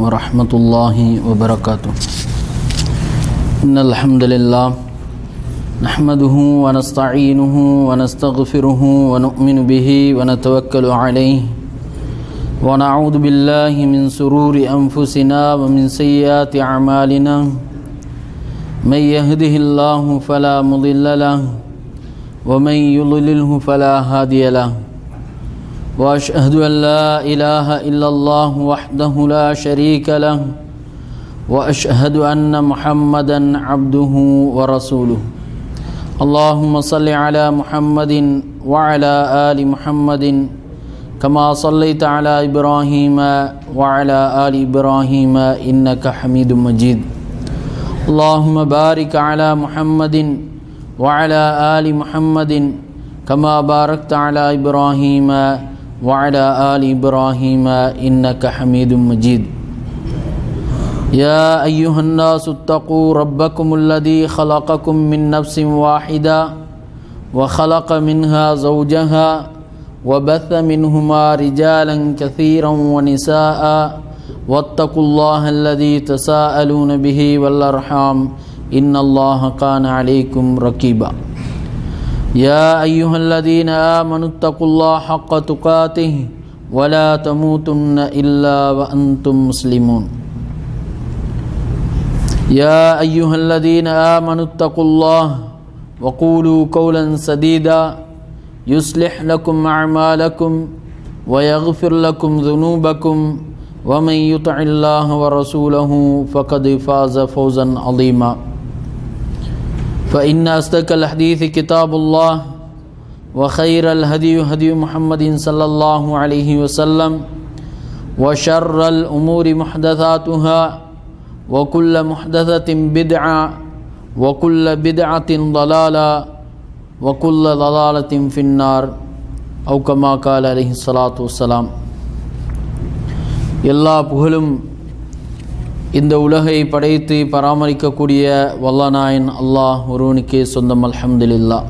ورحمة الله وبركاته. إن الحمد لله نحمده ونستعينه ونستغفره ونؤمن به ونتوكل عليه ونعوذ بالله من شرور أنفسنا ومن سيئات أعمالنا من يهده الله فلا مضل له ومن يضلله فلا هادي له وأشهد أن لا إله إلا الله وحده لا شريك له وأشهد أن محمدا عبده ورسوله. اللهم صل على محمد وعلى آل محمد كما صليت على إبراهيم وعلى آل إبراهيم إنك حميد مجيد. اللهم بارك على محمد وعلى آل محمد كما باركت على إبراهيم وعلى آل إبراهيم إنك حميد مجيد. يا أيها الناس اتقوا ربكم الذي خلقكم من نفس واحدة وخلق منها زوجها وبث منهما رجالا كثيرا ونساء واتقوا الله الذي تساءلون به والأرحام إن الله كان عليكم رقيبا. يا أيها الذين آمنوا اتقوا الله حق تقاته ولا تموتن إلا وأنتم مسلمون. يا أيها الذين آمنوا اتقوا الله وقولوا قولا سديدا يصلح لكم أعمالكم ويغفر لكم ذنوبكم ومن يطع الله ورسوله فقد فاز فوزا عظيما. فإن أصدق الحديث كتاب الله وخير الهدي هدي محمد صلى الله عليه وسلم وشر الأمور محدثاتها وكل محدثة بدعة وكل بدعة ضلالة وكل ضلالة في النار أو كما قال عليه الصلاة والسلام. எல்லா புகழும் இந்த உலகை படைத்து பராமரிக்கக்கூடிய வல்லநாயன் அல்லாஹ் ஒருவனுக்கே சொந்தம். அல்ஹம்துலில்லாஹ்.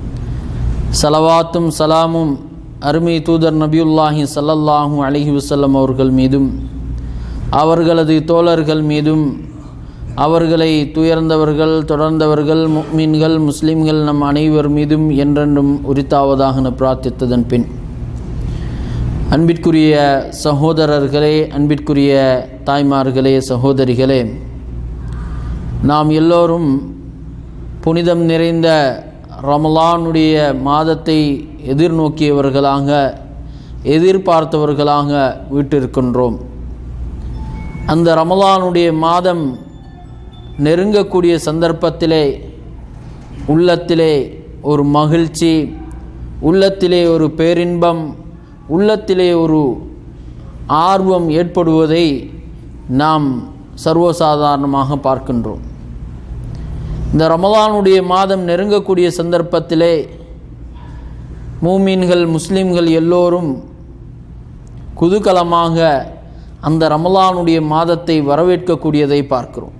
ஸலவாத்தும் சலாமும் அருமை தூதர் நபியுல்லாஹி ஸல்லல்லாஹு அலைஹி வஸல்லம் அவர்கள் மீதும் அவர்களது தோழர்கள் மீதும் அவர்களை துயர்ந்தவர்கள் தொடர்ந்தவர்கள் முஃமின்கள் முஸ்லிம்கள் நம் அனைவர் மீதும் என்றென்றும் உரித்தாவதாக பிரார்த்தித்ததன் பின், அன்பிற்குரிய சகோதரர்களே, அன்பிற்குரிய தாய்மார்களே, சகோதரிகளே, நாம் எல்லோரும் புனிதம் நிறைந்த ரமலானுடைய மாதத்தை எதிர்நோக்கியவர்களாக எதிர்பார்த்தவர்களாக வீட்டிருக்கின்றோம். அந்த ரமலானுடைய மாதம் நெருங்கக்கூடிய சந்தர்ப்பத்திலே உள்ளத்திலே ஒரு மகிழ்ச்சி, உள்ளத்திலே ஒரு பேரின்பம், உள்ளத்திலே ஒரு ஆர்வம் ஏற்படுவதை நாம் சர்வசாதாரணமாக பார்க்கின்றோம். இந்த ரமலானுடைய மாதம் நெருங்கக்கூடிய சந்தர்ப்பத்திலே மூமின்கள் முஸ்லிம்கள் எல்லோரும் குதூகலமாக அந்த ரமலானுடைய மாதத்தை வரவேற்கக்கூடியதை பார்க்கிறோம்.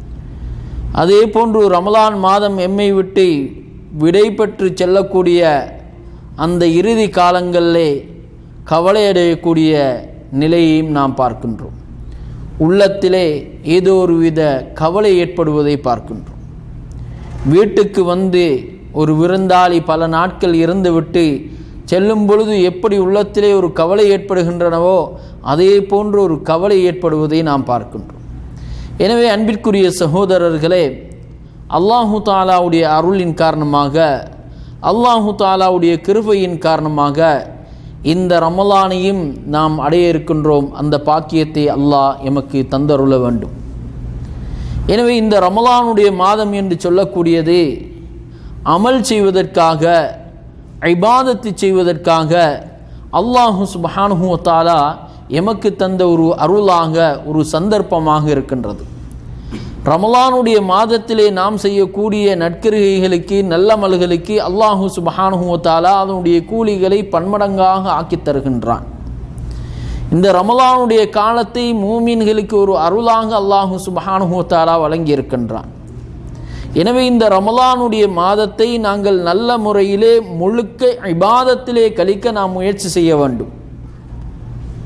அதே போன்று ரமலான் மாதம் எம்மை விட்டு விடை பெற்று செல்லக்கூடிய அந்த இறுதி காலங்களிலே கவலையடையக்கூடிய நிலையையும் நாம் பார்க்கின்றோம். உள்ளத்திலே ஏதோ ஒரு வித கவலை ஏற்படுவதை பார்க்கின்றோம். வீட்டுக்கு வந்து ஒரு விருந்தாளி பல நாட்கள் இருந்துவிட்டு செல்லும் பொழுது எப்படி உள்ளத்திலே ஒரு கவலை ஏற்படுகின்றனவோ அதே போன்று ஒரு கவலை ஏற்படுவதை நாம் பார்க்கின்றோம். எனவே அன்பிற்குரிய சகோதரர்களே, அல்லாஹு தாலாவுடைய அருளின் காரணமாக, அல்லாஹு தாலாவுடைய கிருபையின் காரணமாக இந்த ரமலானையும் நாம் அடைய இருக்கின்றோம். அந்த பாக்கியத்தை அல்லாஹ் எமக்கு தந்தருள வேண்டும். எனவே இந்த ரமலானுடைய மாதம் என்று சொல்லக்கூடியது அமல் செய்வதற்காக, இபாதத்து செய்வதற்காக அல்லாஹு சுப்ஹானஹு வ தஆலா எமக்கு தந்த ஒரு அருளாக, ஒரு சந்தர்ப்பமாக இருக்கின்றது. ரமலானுடைய மாதத்திலே நாம் செய்யக்கூடிய நற்கிரிகைகளுக்கு, நல்லமல்களுக்கு அல்லாஹு சுப்ஹானஹு வ தஆலா அதனுடைய கூலிகளை பன்மடங்காக ஆக்கித் தருகின்றான். இந்த ரமலானுடைய காலத்தை மூமின்களுக்கு ஒரு அருளாக அல்லாஹு சுப்ஹானஹு வ தஆலா வழங்கி இருக்கின்றான். எனவே இந்த ரமலானுடைய மாதத்தை நாங்கள் நல்ல முறையிலே முழுக்க இபாதத்திலே கழிக்க நாம் முயற்சி செய்ய வேண்டும்.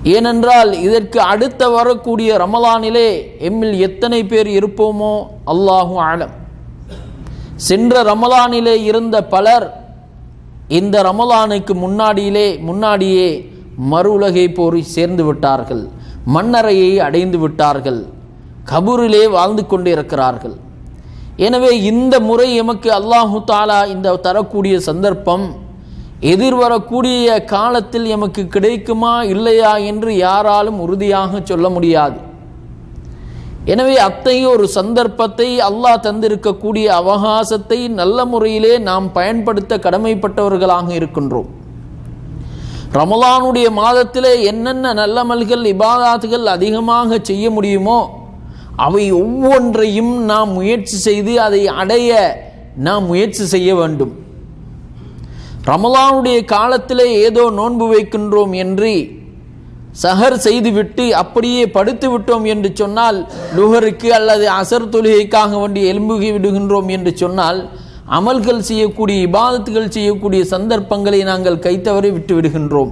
ஏனென்றால் இதற்கு அடுத்த வரக்கூடிய ரமலானிலே எம்மில் எத்தனை பேர் இருப்போமோ அல்லாஹு ஆலம். சென்ற ரமலானிலே இருந்த பலர் இந்த ரமலானுக்கு முன்னாடியே மறு உலகை போய் சேர்ந்து விட்டார்கள், மண்ணறையை அடைந்து விட்டார்கள், கபூரிலே வாழ்ந்து கொண்டிருக்கிறார்கள். எனவே இந்த முறை எமக்கு அல்லாஹு தாலா இந்த தரக்கூடிய சந்தர்ப்பம் எதிர்வரக்கூடிய காலத்தில் எமக்கு கிடைக்குமா இல்லையா என்று யாராலும் உறுதியாக சொல்ல முடியாது. எனவே அத்தகைய ஒரு சந்தர்ப்பத்தை அல்லாஹ் தந்திருக்கக்கூடிய அவகாசத்தை நல்ல முறையிலே நாம் பயன்படுத்த கடமைப்பட்டவர்களாக இருக்கின்றோம். ரமலானுடைய மாதத்திலே என்னென்ன நல்லமல்கள் இபாதாத்துகள் அதிகமாக செய்ய முடியுமோ அவை ஒவ்வொன்றையும் நாம் முயற்சி செய்து அதை அடைய நாம் முயற்சி செய்ய வேண்டும். ரமலானுடைய காலத்திலே ஏதோ நோன்பு வைக்கின்றோம் என்று சஹர் செய்துவிட்டு அப்படியே படுத்து விட்டோம் என்று சொன்னால், லுஹருக்கு அல்லது அசர் தொழுகைக்காக வேண்டி எலும்புகி விடுகின்றோம் என்று சொன்னால், அமல்கள் செய்யக்கூடிய இபாதத்துகள் செய்யக்கூடிய சந்தர்ப்பங்களை நாங்கள் கைத்தவரை விட்டு விடுகின்றோம்.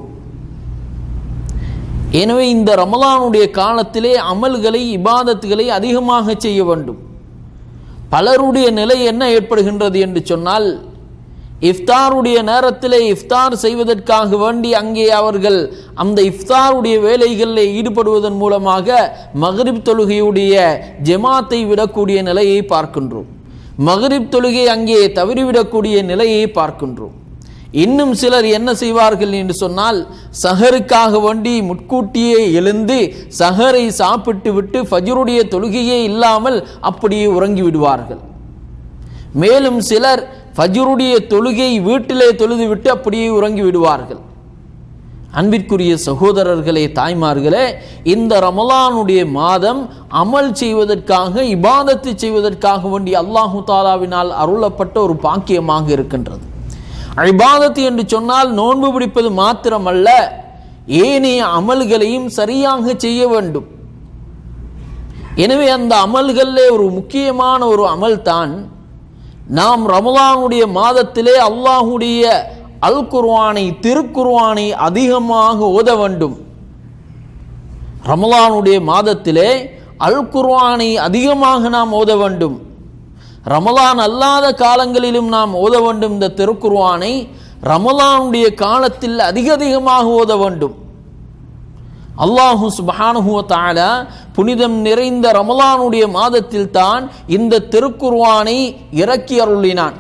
எனவே இந்த ரமலானுடைய காலத்திலே அமல்களை இபாதத்துகளை அதிகமாக செய்ய வேண்டும். பலருடைய நிலை என்ன ஏற்படுகின்றது என்று சொன்னால், இஃப்தாருடைய நேரத்திலே இஃப்தார் செய்வதற்காக வேண்டி அங்கே அவர்கள் அந்த இஃப்தாருடைய வேலைகளில் ஈடுபடுவதன் மூலமாக மக்ரிப் தொழுகையுடைய ஜமாத்தை விடக்கூடிய நிலையை பார்க்கின்றோம். மக்ரிப் தொழுகை அங்கே தவறிவிடக்கூடிய நிலையை பார்க்கின்றோம். இன்னும் சிலர் என்ன செய்வார்கள் என்று சொன்னால், சஹருக்காக வேண்டி முட்கூட்டியே எழுந்து சஹரை சாப்பிட்டு விட்டு ஃபஜ்ருடைய தொழுகையே இல்லாமல் அப்படியே உறங்கி விடுவார்கள். மேலும் சிலர் ஃபஜ்ருடைய தொழுகை வீட்டிலே தொழுதுவிட்டு அப்படியே உறங்கி விடுவார்கள். அன்பிற்குரிய சகோதரர்களே, தாய்மார்களே, இந்த ரமலானுடைய மாதம் அமல் செய்வதற்காக இபாதத்து செய்வதற்காக வேண்டி அல்லாஹு தாலாவினால் அருளப்பட்ட ஒரு பாக்கியமாக இருக்கின்றது. இபாதத்து என்று சொன்னால் நோன்பு பிடிப்பது மாத்திரமல்ல, ஏனைய அமல்களையும் சரியாக செய்ய வேண்டும். எனவே அந்த அமல்களிலே ஒரு முக்கியமான ஒரு அமல் தான் நாம் ரமலானுடைய மாதத்திலே அல்லாஹுடைய அல் குர்ஆனை திருக்குர்ஆனை அதிகமாக ஓத வேண்டும். ரமலானுடைய மாதத்திலே அல் குர்ஆனை அதிகமாக நாம் ஓத வேண்டும். ரமலான் அல்லாத காலங்களிலும் நாம் ஓத வேண்டும். இந்த திருக்குர்ஆனை ரமலானுடைய காலத்தில் அதிகமாக ஓத வேண்டும். அல்லாஹு சுப்ஹானஹு வ தஆலா புனிதம் நிறைந்த ரமலானுடைய மாதத்தில் தான் இந்த திருக்குர்ஆனை இறக்கி அருளினான்.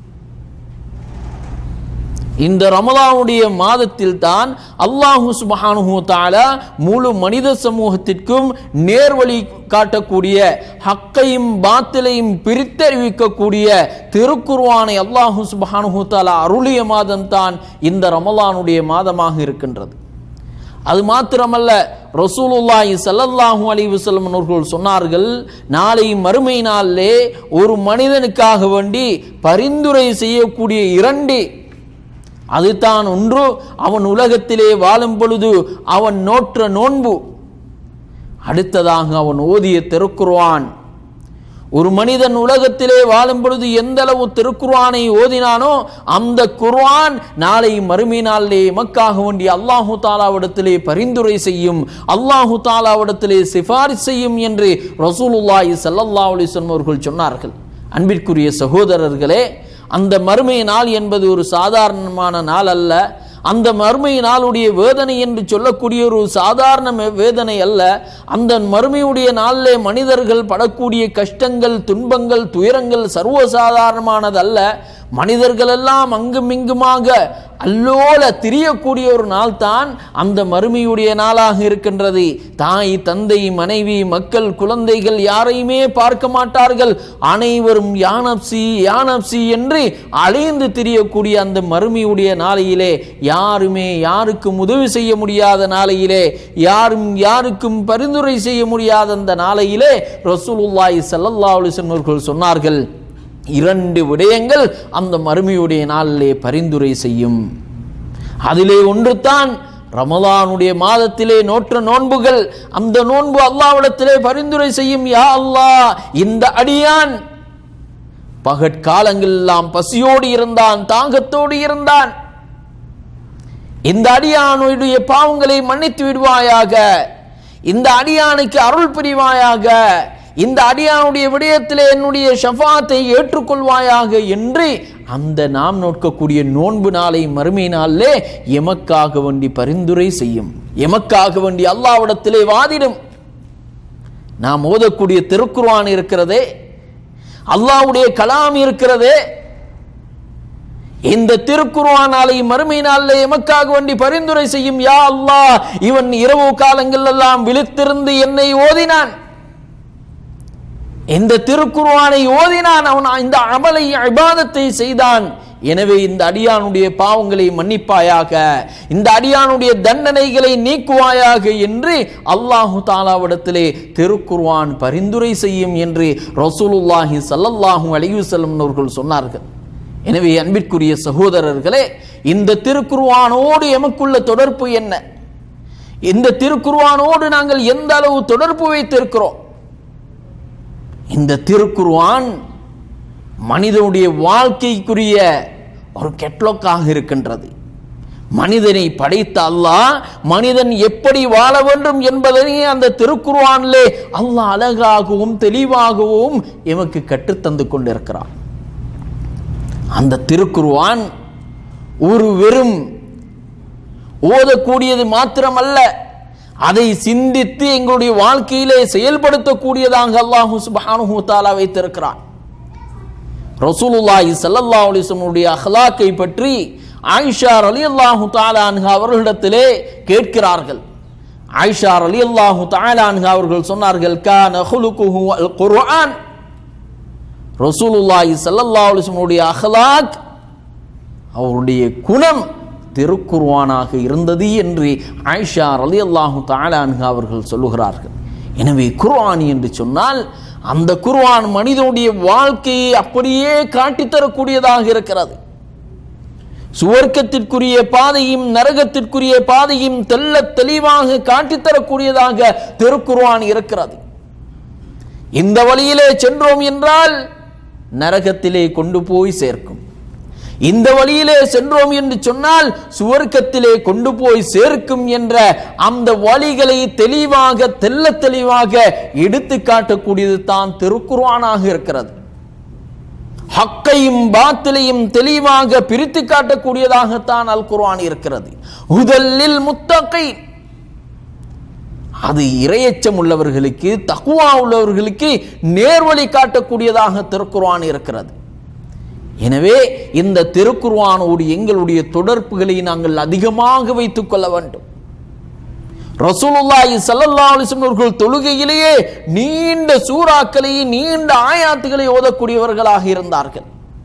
இந்த ரமலானுடைய மாதத்தில் தான் அல்லாஹு சுப்ஹானஹு வ தஆலா முழு மனித சமூகத்திற்கும் நேர்வழி காட்டக்கூடிய, ஹக்கையும் பாத்திலையும் பிரித்தறிவிக்கக்கூடிய திருக்குர்ஆனை அல்லாஹு சுப்ஹானஹு வ தஆலா அருளிய மாதம் தான் இந்த ரமலானுடைய மாதமாக இருக்கின்றது. அது மாத்திரமல்ல, ரசூலுல்லாஹி ஸல்லல்லாஹு அலைஹி வஸல்லம் அவர்கள் சொன்னார்கள், நாளை மறுமை நாளிலே ஒரு மனிதனுக்காக வேண்டி பரிந்துரை செய்யக்கூடிய இரண்டு, அதுதான் ஒன்று அவன் உலகத்திலே வாழும் பொழுது அவன் நோற்ற நோன்பு, அடுத்ததாக அவன் ஓதிய திருக்குர்ஆன். ஒரு மனிதன் உலகத்திலே வாழும் பொழுது எந்த அளவு திருக்குர்ஆனை ஓதினானோ அந்த குர்ஆன் நாளை மறுமை நாளிலே எமக்காக வேண்டிய அல்லாஹு தாலாவிடத்திலே பரிந்துரை செய்யும், அல்லாஹு தாலாவிடத்திலே சிபாரிசு செய்யும் என்று ரசூலுல்லாஹி ஸல்லல்லாஹு அலைஹி வஸல்லம் அவர்கள் சொன்னார்கள். அன்பிற்குரிய சகோதரர்களே, அந்த மறுமை நாள் என்பது ஒரு சாதாரணமான நாள் அல்ல. அந்த மறுமை நாளுடைய வேதனை என்று சொல்லக்கூடிய ஒரு சாதாரண வேதனை அல்ல. அந்த மறுமையுடைய நாளிலே மனிதர்கள் படக்கூடிய கஷ்டங்கள், துன்பங்கள், துயரங்கள் சர்வசாதாரணமானதல்ல. மனிதர்கள் எல்லாம் அங்கும் இங்குமாக அல்லோல திரியக்கூடிய ஒரு நாள் தான் அந்த மறுமையுடைய நாளாக இருக்கின்றது. தாய், தந்தை, மனைவி, மக்கள், குழந்தைகள் யாரையுமே பார்க்க மாட்டார்கள். அனைவரும் யானப்சி யானப்சி என்று அலைந்து திரியக்கூடிய அந்த மறுமையுடைய நாளையிலே யாருமே யாருக்கும் உதவி செய்ய முடியாத நாளையிலே, யாரும் யாருக்கும் பரிந்துரை செய்ய முடியாத அந்த நாளையிலே ரசூலுல்லாஹி ஸல்லல்லாஹு அலைஹி வஸல்லம் அவர்கள் சொன்னார்கள், இரண்டு விடயங்கள் அந்த மறுமையுடைய நாளிலே பரிந்துரை செய்யும். அதிலே ஒன்று தான் ரமலானுடைய மாதத்திலே நோற்ற நோன்புகள். அந்த நோன்பு அல்லாஹ்விடத்திலே பரிந்துரை செய்யும், யா அல்லாஹ், இந்த அடியான் பகற்காலங்கள் எல்லாம் பசியோடு இருந்தான், தாகத்தோடு இருந்தான். இந்த அடியானுடைய பாவங்களை மன்னித்து விடுவாயாக, இந்த அடியானுக்கு அருள் புரிவாயாக, இந்த அடியானுடைய விடயத்திலே என்னுடைய ஷஃபாத்தை ஏற்றுக்கொள்வாயாக என்று அந்த நாம் நோக்கக்கூடிய நோன்பு நாளை மறுமை நாளிலே எமக்காக வேண்டி பரிந்துரை செய்யும், எமக்காக வேண்டி அல்லாஹ்விடத்திலே வாதிடும். நாம் ஓதக்கூடிய திருக்குர்ஆன் இருக்கிறதே, அல்லாஹ்வுடைய கலாம் இருக்கிறதே, இந்த திருக்குர்ஆன் நாளை மறுமை நாளிலே எமக்காக வேண்டி பரிந்துரை செய்யும். யா அல்லாஹ், இவன் இரவு காலங்கள் எல்லாம் விழித்திருந்து என்னை ஓதினான், இந்த திருக்குர்ஆனை ஓதினான், அவன் இந்த அமலை இபாதத்தை செய்தான், எனவே இந்த அடியானுடைய பாவங்களை மன்னிப்பாயாக, இந்த அடியானுடைய தண்டனைகளை நீக்குவாயாக என்று அல்லாஹு தஆலாவிடத்திலே திருக்குர்ஆன் பரிந்துரை செய்யும் என்று ரசூலுல்லாஹி ஸல்லல்லாஹு அலைஹி வஸல்லம் அவர்கள் சொன்னார்கள். எனவே அன்பிற்குரிய சகோதரர்களே, இந்த திருக்குர்ஆனோடு எமக்குள்ள தொடர்பு என்ன? இந்த திருக்குர்ஆனோடு நாங்கள் எந்த அளவு தொடர்பு வைத்திருக்கிறோம்? இந்த திருக்குர்ஆன் மனிதனுடைய வாழ்க்கைக்குரிய ஒரு கெட்லாக்காக இருக்கின்றது. மனிதனை படைத்த அல்லாஹ் மனிதன் எப்படி வாழ வேண்டும் என்பதை அந்த திருக்குர்ஆனிலே அல்லாஹ் அழகாகவும் தெளிவாகவும் எமக்கு கற்றுத்தந்து கொண்டிருக்கிறான். அந்த திருக்குர்ஆன் ஒரு வெறும் ஓதக்கூடியது மாத்திரமல்ல, அதை சிந்தித்து எங்களுடைய வாழ்க்கையிலே செயல்படுத்தக்கூடியதாக அல்லாஹ் சுப்ஹானஹு வ தஆலா வைத்திருக்கிறான். ரசூலுல்லாஹி ஸல்லல்லாஹு அலைஹி வஸல்லம் அக்லாக்கை பற்றி ஆயிஷா ரலியல்லாஹு தஆலா அன்ஹா அவர்களிடத்திலே கேட்கிறார்கள். ஆயிஷா ரலியல்லாஹு தஆலா அன்ஹா அவர்கள் சொன்னார்கள், கான குலுகுஹு அல் குர்ஆன். ரசூலுல்லாஹி ஸல்லல்லாஹு அலைஹி வஸல்லம் அக்லாக், அவருடைய குணம் திருக்குர்ஆனாக இருந்தது என்று ஆயிஷா ரலியல்லாஹு தஆலா அன்ஹா அவர்கள் சொல்லுகிறார்கள். எனவே குர்ஆன் என்று சொன்னால் அந்த குர்ஆன் மனிதனுடைய வாழ்க்கையை அப்படியே காட்டித்தரக்கூடியதாக இருக்கிறது. சுவர்க்கத்திற்குரிய பாதையும் நரகத்திற்குரிய பாதையும் தெள்ள தெளிவாக காட்டித்தரக்கூடியதாக திருக்குர்ஆன் இருக்கிறது. இந்த வழியிலே சென்றோம் என்றால் நரகத்திலே கொண்டு போய் சேர்க்கும், இந்த வழியிலே சென்றோம் என்று சொன்னால் சுவர்க்கத்திலே கொண்டு போய் சேர்க்கும் என்ற அந்த வழிகளை தெளிவாக தெள்ள தெளிவாக எடுத்து காட்டக்கூடியது தான் திருக்குர்ஆனாக இருக்கிறது. ஹக்கையும் பாத்திலையும் தெளிவாக பிரித்து காட்டக்கூடியதாகத்தான் அல் குர்ஆன் இருக்கிறது. ஹுதல்லில் முத்தகீன், அது இறையச்சம் உள்ளவர்களுக்கு, தக்வா உள்ளவர்களுக்கு நேர்வழி காட்டக்கூடியதாக திருக்குர்ஆன் இருக்கிறது. எனவே இந்த திருக்குர்ஆனோடு எங்களுடைய தொடர்புகளை நாங்கள் அதிகமாக வைத்துக் கொள்ள வேண்டும். ரசூலுல்லாஹி ஸல்லல்லாஹு அலைஹி வஸல்லம் அவர்கள் தொழுகையிலேயே நீண்ட சூறாக்களை, நீண்ட ஆயாத்துகளை ஓதக்கூடியவர்களாக இருந்தார்கள்.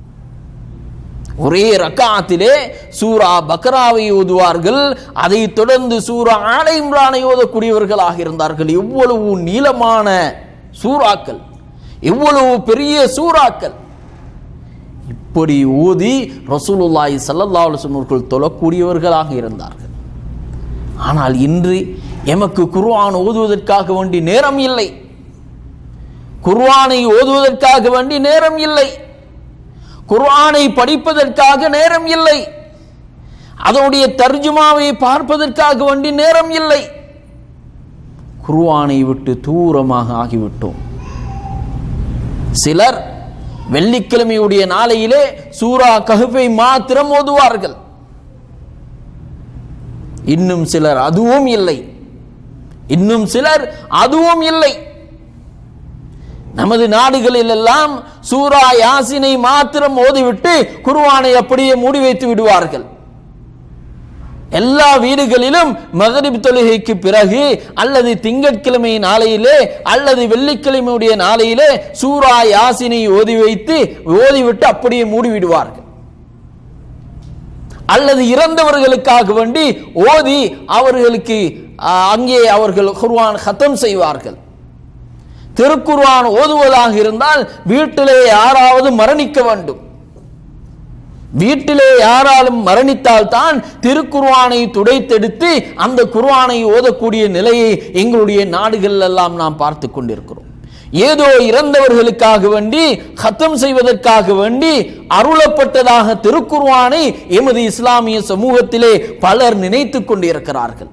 ஒரே ரக்காத்திலே சூரா பக்ராவை ஓதுவார்கள், அதை தொடர்ந்து சூரா ஆல இம்ரானை ஓதக்கூடியவர்களாக இருந்தார்கள். எவ்வளவு நீளமான சூறாக்கள், எவ்வளவு பெரிய சூறாக்கள்! இப்படி ஓதி ரசூலுல்லாஹி ஸல்லல்லாஹு அலைஹி வஸல்லம் அவர்கள் தொழக்கூடியவர்களாக இருந்தார்கள். ஆனால் இன்று எமக்கு குர்ஆன் ஓதுவதற்காக வேண்டி நேரம் இல்லை, குர்ஆனை ஓதுவதற்காக வேண்டி நேரம் இல்லை, குர்ஆனை படிப்பதற்காக நேரம் இல்லை, அதனுடைய தர்ஜுமாவை பார்ப்பதற்காக வேண்டி நேரம் இல்லை. குர்ஆனை விட்டு தூரமாக ஆகிவிட்டோம். சிலர் வெள்ளிக்கிழமையுடைய நாளையிலே சூரா கஹ்ஃபை மாத்திரம் ஓதுவார்கள், இன்னும் சிலர் அதுவும் இல்லை, இன்னும் சிலர் அதுவும் இல்லை. நமது நாடுகளில் எல்லாம் சூரா யாசினை மாத்திரம் ஓதிவிட்டு குர்ஆனை அப்படியே மூடி வைத்து விடுவார்கள். எல்லா வீடுகளிலும் மக்ரிப் தொழுகைக்கு பிறகு அல்லது திங்கட்கிழமை நாளையிலே அல்லது வெள்ளிக்கிழமையுடைய நாளையிலே சூரா யாசினை ஓதிவிட்டு அப்படியே மூடிவிடுவார்கள். அல்லது இறந்தவர்களுக்காக வேண்டி ஓதி அவர்களுக்கு அங்கே அவர்கள் குர்ஆன் கத்தம் செய்வார்கள். திருக்குர்ஆன் ஓதுவதாக இருந்தால் வீட்டிலே யாராவது மரணிக்க வேண்டும், வீட்டிலே யாராலும் மரணித்தால் தான் திருக்குர்ஆனை துடைத்தெடுத்து அந்த குர்ஆனை ஓதக்கூடிய நிலையை எங்களுடைய நாடுகள் எல்லாம் நாம் பார்த்து கொண்டிருக்கிறோம். ஏதோ இறந்தவர்களுக்காக வேண்டி ஹத்தம் செய்வதற்காக வேண்டி அருளப்பட்டதாக திருக்குர்ஆனை எமது இஸ்லாமிய சமூகத்திலே பலர் நினைத்துக் கொண்டிருக்கிறார்கள்.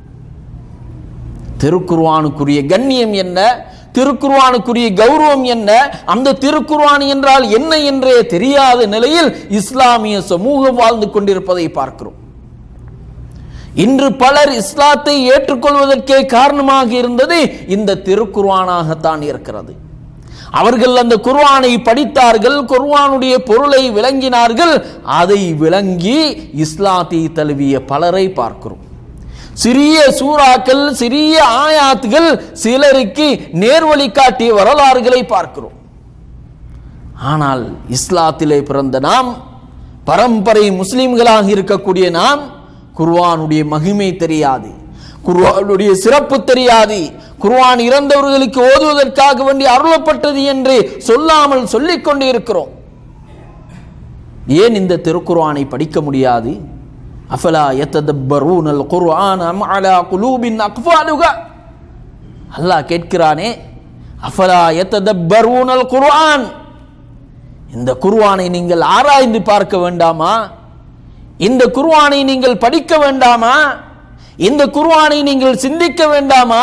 திருக்குர்ஆனுக்குரிய கண்ணியம் என்ன, திருக்குர்ஆனுக்குரிய கௌரவம் என்ன, அந்த திருக்குர்ஆன் என்றால் என்ன என்றே தெரியாத நிலையில் இஸ்லாமிய சமூகம் வாழ்ந்து கொண்டிருப்பதை பார்க்கிறோம். இன்று பலர் இஸ்லாத்தை ஏற்றுக்கொள்வதற்கே காரணமாக இருந்தது இந்த திருக்குர்ஆனாகத்தான் இருக்கிறது. அவர்கள் அந்த குர்ஆனை படித்தார்கள், குர்ஆனுடைய பொருளை விளங்கினார்கள். அதை விளங்கி இஸ்லாத்தை தழுவிய பலரை பார்க்கிறோம். சிறிய சூறாக்கள், சிறிய ஆயாத்துகள் சிலருக்கு நேர்வழி காட்டிய வரலாறுகளை பார்க்கிறோம். ஆனால் இஸ்லாத்திலே பிறந்த நாம், பரம்பரை முஸ்லிம்களாக இருக்கக்கூடிய நாம், குர்ஆனுடைய மகிமை தெரியாது, குர்ஆனுடைய சிறப்பு தெரியாது. குர்ஆன் இறந்தவர்களுக்கு ஓதுவதற்காக வேண்டி அருளப்பட்டது என்று சொல்லாமல் சொல்லிக் கொண்டே இருக்கிறோம். ஏன் இந்த திருக்குர்ஆனை படிக்க முடியாது? அஃபலா யததப்பரூனல் குர்ஆன அம் அலா குலூபின் அக்ஃபாலுஹா. அல்லாஹ் கேட்கிறானே, அஃபலா யததப்பரூனல் குர்ஆன், இந்த குர்ஆனை நீங்கள் ஆராய்ந்து பார்க்க வேண்டாமா? இந்த குர்ஆனை நீங்கள் படிக்க வேண்டாமா? இந்த குர்ஆனை நீங்கள் சிந்திக்க வேண்டாமா?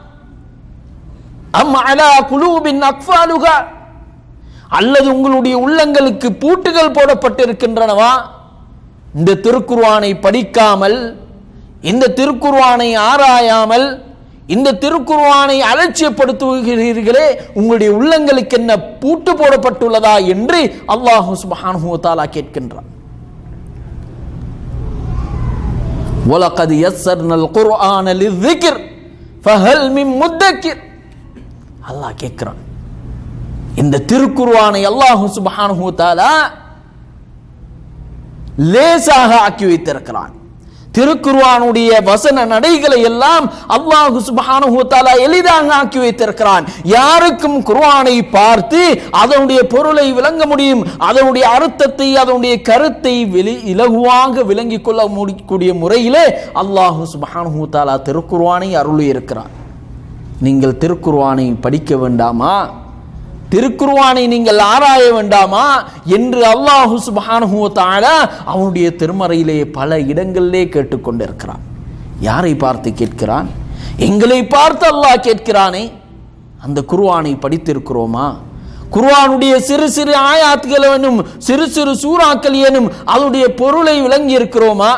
அம் அலா குலூபின் அக்ஃபாலுஹா, அல்லது உங்களுடைய உள்ளங்களுக்கு பூட்டுகள் போடப்பட்டிருக்கின்றனவா? இந்த திருக்குர்ஆனை படிக்காமல், இந்த திருக்குர்ஆனை ஆராயாமல், இந்த திருக்குர்ஆனை அலட்சியப்படுத்துகிறீர்களே, உங்களுடைய உள்ளங்களுக்கு என்ன பூட்டு போடப்பட்டுள்ளதா என்று அல்லாஹ் சுப்ஹானஹு வ தஆலா கேட்கின்றான். وَلَقَدْ يَسَّرْنَا الْقُرْآنَ لِلذِّكْرِ فَهَلْ مِن مُدَّكِرٍ. அல்லாஹ் கேட்கிறான். இந்த திருக்குர்ஆனை அல்லாஹ் சுப்ஹானஹு வ தஆலா லேசாக ஆக்கி வைத்திருக்கிறான். திருக்குர்ஆனுடைய வசன நடைகளை எல்லாம் அல்லாஹ் சுப்ஹானஹு வ தஆலா எளிதாக ஆக்கி வைத்திருக்கிறான். யாருக்கும் குர்ஆனை பார்த்து அதனுடைய பொருளை விளங்க முடியும், அதனுடைய அர்த்தத்தை, அதனுடைய கருத்தை இலகுவாக விளங்கிக் கொள்ள முடியக்கூடிய முறையிலே அல்லாஹ் சுப்ஹானஹு வ தஆலா திருக்குர்ஆனை அருளி இருக்கிறான். நீங்கள் திருக்குர்ஆனை படிக்க வேண்டாமா? திருக்குர்ஆனை நீங்கள் ஆராய வேண்டாமா என்று அல்லாஹ் சுப்ஹானஹு வ தஆலா அவனுடைய திருமறையிலே பல இடங்களிலே கேட்டுக்கொண்டிருக்கிறான். யாரை பார்த்து கேட்கிறான்? எங்களை பார்த்து அல்லாஹ் கேட்கிறானே, அந்த குர்ஆனை படித்திருக்கிறோமா? குர்ஆனுடைய சிறு சிறு ஆயாத்துகள் எனும் சிறு சிறு சூறாக்கள் எனும் அதனுடைய பொருளை விளங்கி இருக்கிறோமா?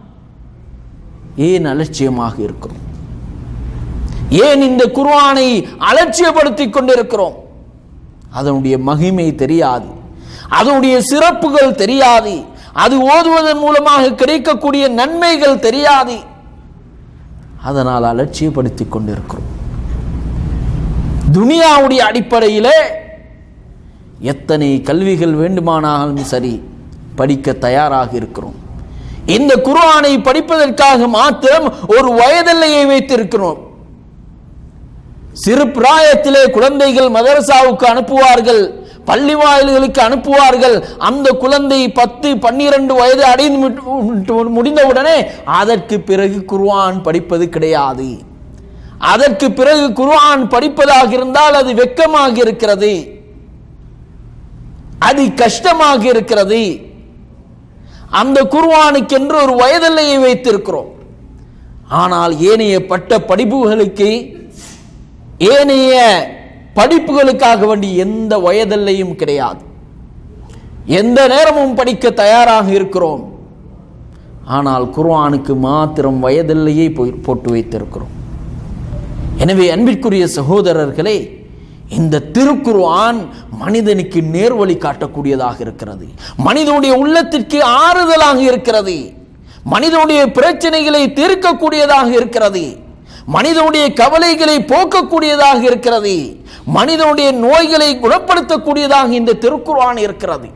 ஏன் அலட்சியமாக இருக்கிறோம்? ஏன் இந்த குர்ஆனை அலட்சியப்படுத்திக் கொண்டிருக்கிறோம்? அதனுடைய மகிமை தெரியாது, அதனுடைய சிறப்புகள் தெரியாது, அது ஓதுவதன் மூலமாக கிடைக்கக்கூடிய நன்மைகள் தெரியாது. அதனால் அலட்சியப்படுத்திக் கொண்டிருக்கிறோம். துனியாவுடைய அடிப்படையிலே எத்தனை கல்விகள் வேண்டுமானாலும் சரி படிக்க தயாராக இருக்கிறோம். இந்த குர்ஆனை படிப்பதற்காக மாத்திரம் ஒரு வயதெல்லையை வைத்திருக்கிறோம். சிறு பிராயத்திலே குழந்தைகள் மதரசாவுக்கு அனுப்புவார்கள், பள்ளி வாயில்களுக்கு அனுப்புவார்கள். அந்த குழந்தை 10-12 வயது அடைந்து முடிந்தவுடனே அதற்கு பிறகு குர்ஆன் படிப்பது கிடையாது. அதற்கு பிறகு குர்ஆன் படிப்பதாக இருந்தால் அது வெட்கமாக இருக்கிறது, அது கஷ்டமாக இருக்கிறது. அந்த குர்ஆனுக்கென்று ஒரு வயதெல்லையை வைத்திருக்கிறோம். ஆனால் ஏனைய பட்ட படிப்புகளுக்கு, ஏனைய படிப்புகளுக்காக வேண்டி எந்த வயதெல்லையும் கிடையாது. எந்த நேரமும் படிக்க தயாராக இருக்கிறோம். ஆனால் குர்ஆனுக்கு மாத்திரம் வயதெல்லையை போட்டு வைத்திருக்கிறோம். எனவே அன்பிற்குரிய சகோதரர்களே, இந்த திருக்குர்ஆன் மனிதனுக்கு நேர்வழி காட்டக்கூடியதாக இருக்கிறது, மனிதனுடைய உள்ளத்திற்கு ஆறுதலாக இருக்கிறது, மனிதனுடைய பிரச்சனைகளை தீர்க்கக்கூடியதாக இருக்கிறது, மனிதனுடைய கவலைகளை போக்கக்கூடியதாக இருக்கிறது, மனிதனுடைய நோய்களை குணப்படுத்தக்கூடியதாக இந்த திருக்குர்ஆன் இருக்கிறது.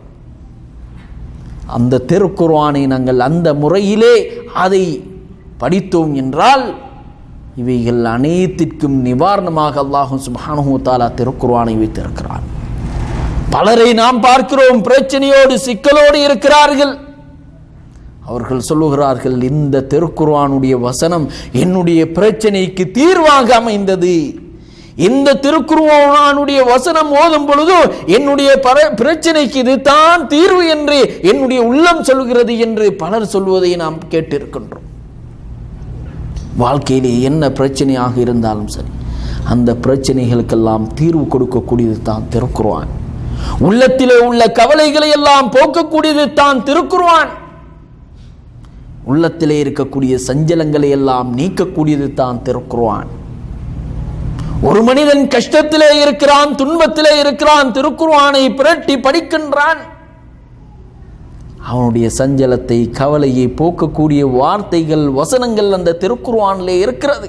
அந்த திருக்குர்ஆனை நாங்கள் அந்த முறையிலே அதை படித்தோம் என்றால் இவைகள் அனைத்திற்கும் நிவாரணமாக அல்லாஹ் சுப்ஹானஹு வ தஆலா திருக்குர்ஆனை வைத்திருக்கிறான். பலரை நாம் பார்க்கிறோம், பிரச்சனையோடு சிக்கலோடு இருக்கிறார்கள். அவர்கள் சொல்லுகிறார்கள், இந்த திருக்குர்ஆனுடைய வசனம் என்னுடைய பிரச்சனைக்கு தீர்வாக அமைந்தது, இந்த திருக்குர்ஆனுடைய வசனம் ஓதும் பொழுது என்னுடைய பிரச்சனைக்கு இது தான் தீர்வு என்று என்னுடைய உள்ளம் சொல்கிறது என்று பலர் சொல்வதை நாம் கேட்டிருக்கின்றோம். வாழ்க்கையிலே என்ன பிரச்சனையாக இருந்தாலும் சரி, அந்த பிரச்சனைகளுக்கெல்லாம் தீர்வு கொடுக்கக்கூடியது தான் திருக்குர்ஆன். உள்ளத்திலே உள்ள கவலைகளை எல்லாம் போக்கக்கூடியது தான் திருக்குர்ஆன். உள்ளத்திலே இருக்கக்கூடிய சஞ்சலங்களை எல்லாம் நீக்கக்கூடியது தான் திருக்குர்ஆன். ஒரு மனிதன் கஷ்டத்திலே இருக்கிறான், துன்பத்திலே இருக்கிறான், திருக்குர்ஆனை புரட்டி படிக்கின்றான், அவனுடைய சஞ்சலத்தை கவலையை போக்கக்கூடிய வார்த்தைகள் வசனங்கள் அந்த திருக்குர்ஆனிலே இருக்கிறது.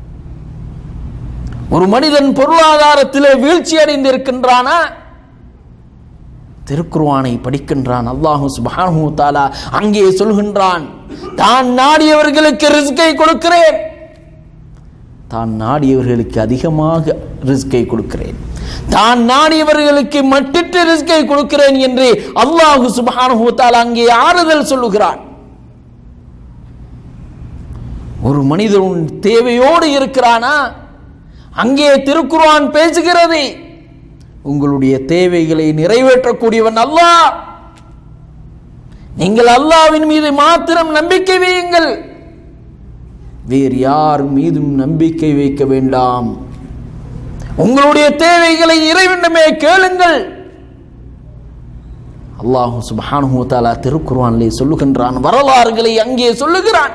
ஒரு மனிதன் பொருளாதாரத்திலே வீழ்ச்சி அடைந்திருக்கின்றானா, திருக்குர்ஆனை படிக்கின்றான். அல்லாஹ் சுப்ஹானஹு வ தஆலா அங்கே சொல்கின்றான், தான் நாடியவர்களுக்கு ரிஸ்கை கொடுக்கிறேன், தான் நாடியவர்களுக்கு அதிகமாக ரிஸ்கை கொடுக்கிறேன், தான் நாடியவர்களுக்கு மட்டிட்டு ரிஸ்கை கொடுக்கிறேன் என்று அல்லாஹ் சுப்ஹானஹு வ தஆலா அங்கே ஆறுதல் சொல்லுகிறான். ஒரு மனிதன் தேவையோடு இருக்கிறானா, அங்கே திருக்குர்ஆன் பேசுகிறது, உங்களுடைய தேவைகளை நிறைவேற்றக்கூடியவன் அல்லாஹ், நீங்கள் அல்லாஹ்வின் மீது மாத்திரம் நம்பிக்கை வையுங்கள், வேறு யார் மீதும் நம்பிக்கை வைக்க வேண்டாம், உங்களுடைய தேவைகளை இறைவனிடமே கேளுங்கள். அல்லாஹ் சுப்ஹானஹு வ தஆலா திருக்குர்ஆனிலே சொல்லுகின்றான், வரலாறுகளை அங்கே சொல்லுகிறான்.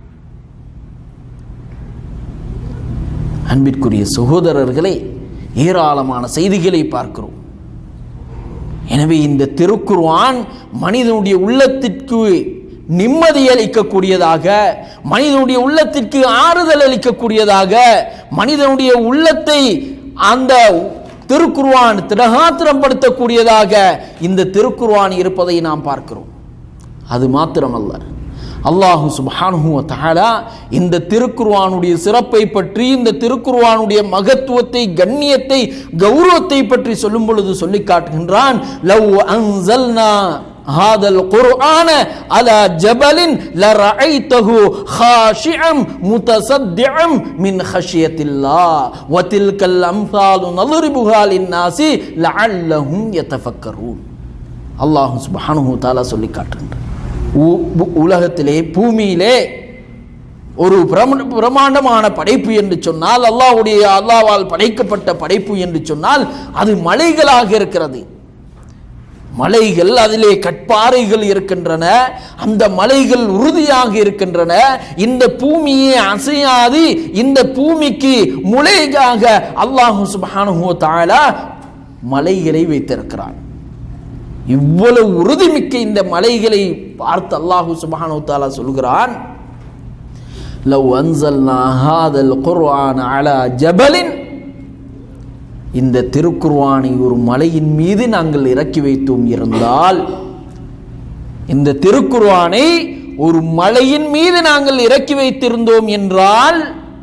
அன்பிற்குரிய சகோதரர்களே, ஏராளமான செய்திகளை பார்க்கிறோம். எனவே இந்த திருக்குர்ஆன் மனிதனுடைய உள்ளத்திற்கு நிம்மதி அளிக்கக்கூடியதாக, மனிதனுடைய உள்ளத்திற்கு ஆறுதல் அளிக்கக்கூடியதாக, மனிதனுடைய உள்ளத்தை அந்த திருக்குர்ஆன் திடகாத்திரப்படுத்தக்கூடியதாக இந்த திருக்குர்ஆன் இருப்பதை நாம் பார்க்கிறோம். அது மாத்திரமல்ல, அல்லாஹ் சுப்ஹானஹு வ தஆலா இந்த திருக்குர்ஆனுடைய சிறப்பை பற்றி, இந்த திருக்குர்ஆனுடைய மகத்துவத்தை, கண்ணியத்தை, கௌரவத்தை பற்றி சொல்லும் பொழுது சொல்லி காட்டுகின்றான், லவ் அன்ஸல்னா ஹாதல் குர்ஆன அலா ஜபலின் லரஐதஹு ஹாஷிஅம் முதஸத்திஅம் மின் ஹஷியத்தில்லாஹ் வ தில்கல் அம்சாலு நضربுஹா லின்னாஸி லஅல்லஹும் யதஃபக்கரூன். அல்லாஹ் சுப்ஹானஹு வ தஆலா சொல்லி காட்டுகின்றான், உலகத்திலே பூமியிலே ஒரு பிரமாண்டமான படைப்பு என்று சொன்னால், அல்லாஹ்வால் படைக்கப்பட்ட படைப்பு என்று சொன்னால் அது மலைகளாக இருக்கிறது. மலைகள், அதிலே கற்பாறைகள் இருக்கின்றன, அந்த மலைகள் உறுதியாக இருக்கின்றன. இந்த பூமியே அசையாது, இந்த பூமிக்கு முளைக்காக அல்லாஹ் சுப்ஹானஹு வ தஆலா மலைகளை வைத்திருக்கிறான். இவ்வளவு உறுதிமிக்க இந்த மலைகளை பார்த்து அல்லாஹ் சுப்ஹானஹு வ தஆலா சொல்கிறான், லவ் அன்ஸல்னா ஹாதல் குர்ஆன அலா ஜபலின், இந்த திருக்குர்ஆனை ஒரு மலையின் மீது நாங்கள் இறக்கி வைத்தோம் இருந்தால், இந்த திருக்குர்ஆனை ஒரு மலையின் மீது நாங்கள் இறக்கி வைத்திருந்தோம் என்றால்,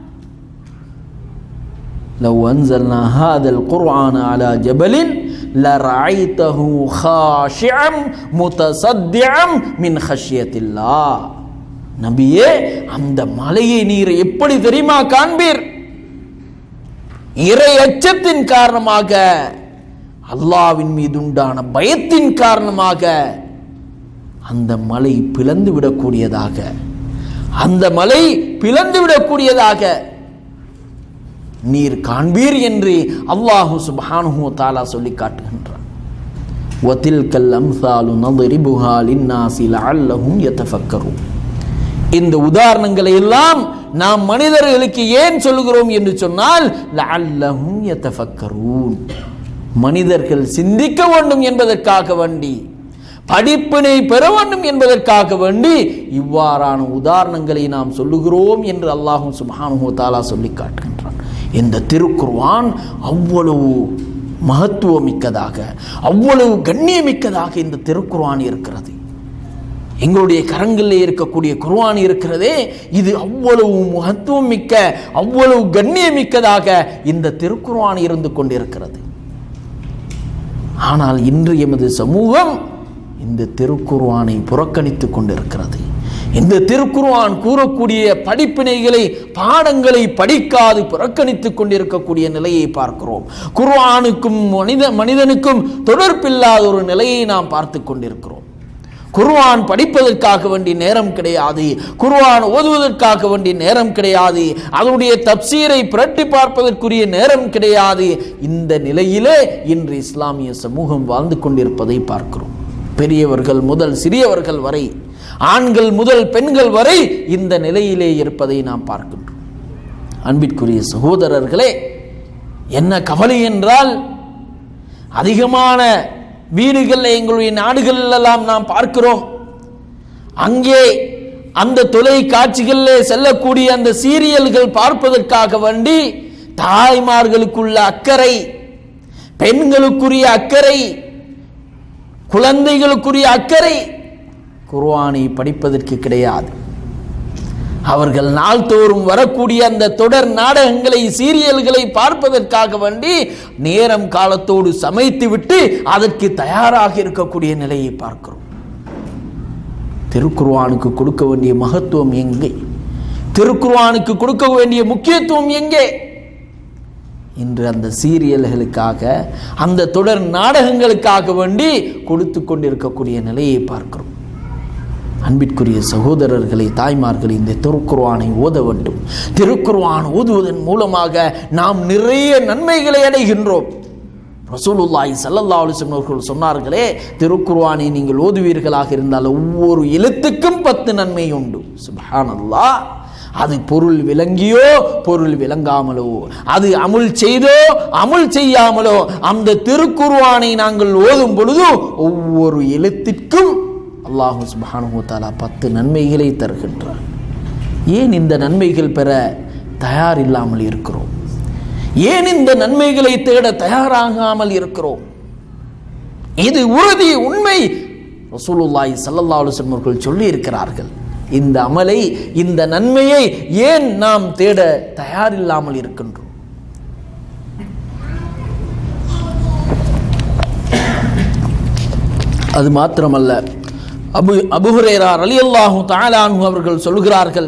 லவ் அன்ஸல்னா ஹாதல் குர்ஆன அலா ஜபலின் லரஐதஹு ஹாஷிஅம் முதஸத்திஅம் மின் ஹஷ்யத்தில்லாஹ். நபியே, அந்த மலையை நீர் எப்படி தெரியுமா காண்பீர்? இறை அச்சத்தின் காரணமாக, அல்லாஹ்வின் மீது உண்டான பயத்தின் காரணமாக அந்த மலை பிளந்து விடக்கூடியதாக, அந்த மலை பிளந்து விடக்கூடியதாக நீர் காண்பீர் என்று அல்லாஹ் சுப்ஹானஹு வ தஆலா சொல்லி காட்டுகின்றான். வதில்கல் அம்சாலு நضربுஹா லின்னாஸி லஅல்லஹும் யதஃபக்கரூன். இந்த உதாரணங்களை எல்லாம் நாம் மனிதர்களுக்கு ஏன் சொல்கிறோம் என்று சொன்னால், லஅல்லஹும் யதஃபக்கரூன், மனிதர்கள் சிந்திக்க வேண்டும் என்பதற்காக வேண்டி, படிப்பினை பெற வேண்டும் என்பதற்காக வேண்டி இவ்வாறான உதாரணங்களை நாம் சொல்லுகிறோம் என்று அல்லாஹ் சுப்ஹானஹு வ தஆலா சொல்லி காட்டுகின்றான். இந்த திருக்குர்ஆன் அவ்வளவு மகத்துவமிக்கதாக, அவ்வளவு கண்ணியமிக்கதாக இந்த திருக்குர்ஆன் இருக்கிறது. எங்களுடைய கரங்களில் இருக்கக்கூடிய குர்ஆன் இருக்கிறதே, இது அவ்வளவு மகத்துவம் மிக்க, அவ்வளவு கண்ணியமிக்கதாக இந்த திருக்குர்ஆன் இருந்து கொண்டிருக்கிறது. ஆனால் இன்று எமது சமூகம் இந்த திருக்குர்ஆனை புறக்கணித்துக் கொண்டிருக்கிறது. இந்த திருக்குர்ஆன் கூறக்கூடிய படிப்பினைகளை பாடங்களை படிக்காது புறக்கணித்துக் கொண்டிருக்கக்கூடிய நிலையை பார்க்கிறோம். குர்ஆனுக்கும் மனிதனுக்கும் தொடர்பில்லாத ஒரு நிலையை நாம் பார்த்து கொண்டிருக்கிறோம். குர்ஆன் படிப்பதற்காக வேண்டிய நேரம் கிடையாது, குர்ஆன் ஓதுவதற்காக வேண்டிய நேரம் கிடையாது, அதனுடைய தப்சீரை புரட்டி பார்ப்பதற்குரிய நேரம் கிடையாது. இந்த நிலையிலே இன்று இஸ்லாமிய சமூகம் வாழ்ந்து கொண்டிருப்பதை பார்க்கிறோம். பெரியவர்கள் முதல் சிறியவர்கள் வரை, ஆண்கள் முதல் பெண்கள் வரை இந்த நிலையிலே இருப்பதை நாம் பார்க்கின்றோம். அன்பிற்குரிய சகோதரர்களே, என்ன கவலை என்றால், அதிகமான வீடுகள் எங்களுடைய நாடுகளெல்லாம் நாம் பார்க்கிறோம். அங்கே அந்த தொலைக்காட்சிகளிலே செல்லக்கூடிய அந்த சீரியல்கள் பார்ப்பதற்காக வேண்டி தாய்மார்களுக்குள்ள அக்கறை, பெண்களுக்குரிய அக்கறை, குழந்தைகளுக்குரிய அக்கறை குர்ஆனை படிப்பதற்கு கிடையாது. அவர்கள் நாள்தோறும் வரக்கூடிய அந்த தொடர் நாடகங்களை, சீரியல்களை பார்ப்பதற்காக வேண்டி நேரம் காலத்தோடு சமைத்து விட்டு அதற்கு தயாராக இருக்கக்கூடிய நிலையை பார்க்கிறோம். திருக்குர்ஆனுக்கு கொடுக்க வேண்டிய மகத்துவம் எங்கே? திருக்குர்ஆனுக்கு கொடுக்க வேண்டிய முக்கியத்துவம் எங்கே? இன்று அந்த சீரியல்களுக்காக, அந்த தொடர் நாடகங்களுக்காக வேண்டி கொடுத்து கொண்டிருக்கக்கூடிய நிலையை பார்க்கிறோம். அன்பிற்குரிய சகோதரர்களை, தாய்மார்களை, இந்த திருக்குர்ஆனை ஓத வேண்டும். திருக்குர்ஆன் ஓதுவதன் மூலமாக நாம் நிறைய நன்மைகளை அடைகின்றோம். ரசூலுல்லாஹி ஸல்லல்லாஹு அலைஹி வஸல்லம் அவர்கள் சொன்னார்களே, திருக்குர்ஆனை நீங்கள் ஓதுவீர்களாக இருந்தால் ஒவ்வொரு எழுத்துக்கும் 10 நன்மை உண்டு. சுப்ஹானல்லாஹ். அது பொருள் விளங்கியோ பொருள் விளங்காமலோ, அது அமுல் செய்தோ அமுல் செய்யாமலோ, அந்த திருக்குர்ஆனை நாங்கள் ஓதும் பொழுது ஒவ்வொரு எழுத்திற்கும் அல்லாஹ் சுப்ஹானஹு வ தஆலா 10 நன்மைகளை தருகின்றார். ஏன் இந்த நன்மைகள் பெற தயார் இல்லாமல் இருக்கிறோம்? ஏன் இந்த நன்மைகளை தேட தயாராகாமல் இருக்கிறோம்? இது உறுதி, உண்மை. ரசூலுல்லாஹி ஸல்லல்லாஹு அலைஹி வஸல்லம் அவர்கள் சொல்லி இருக்கிறார்கள். இந்த அமலை, இந்த நன்மையை ஏன் நாம் தேட தயாரில்லாமல் இருக்கின்றோம்? அது மாத்திரமல்ல, அபூ ஹுரைரா ரலியல்லாஹு தஆலா அன்ஹு அவர்கள் சொல்கிறார்கள்,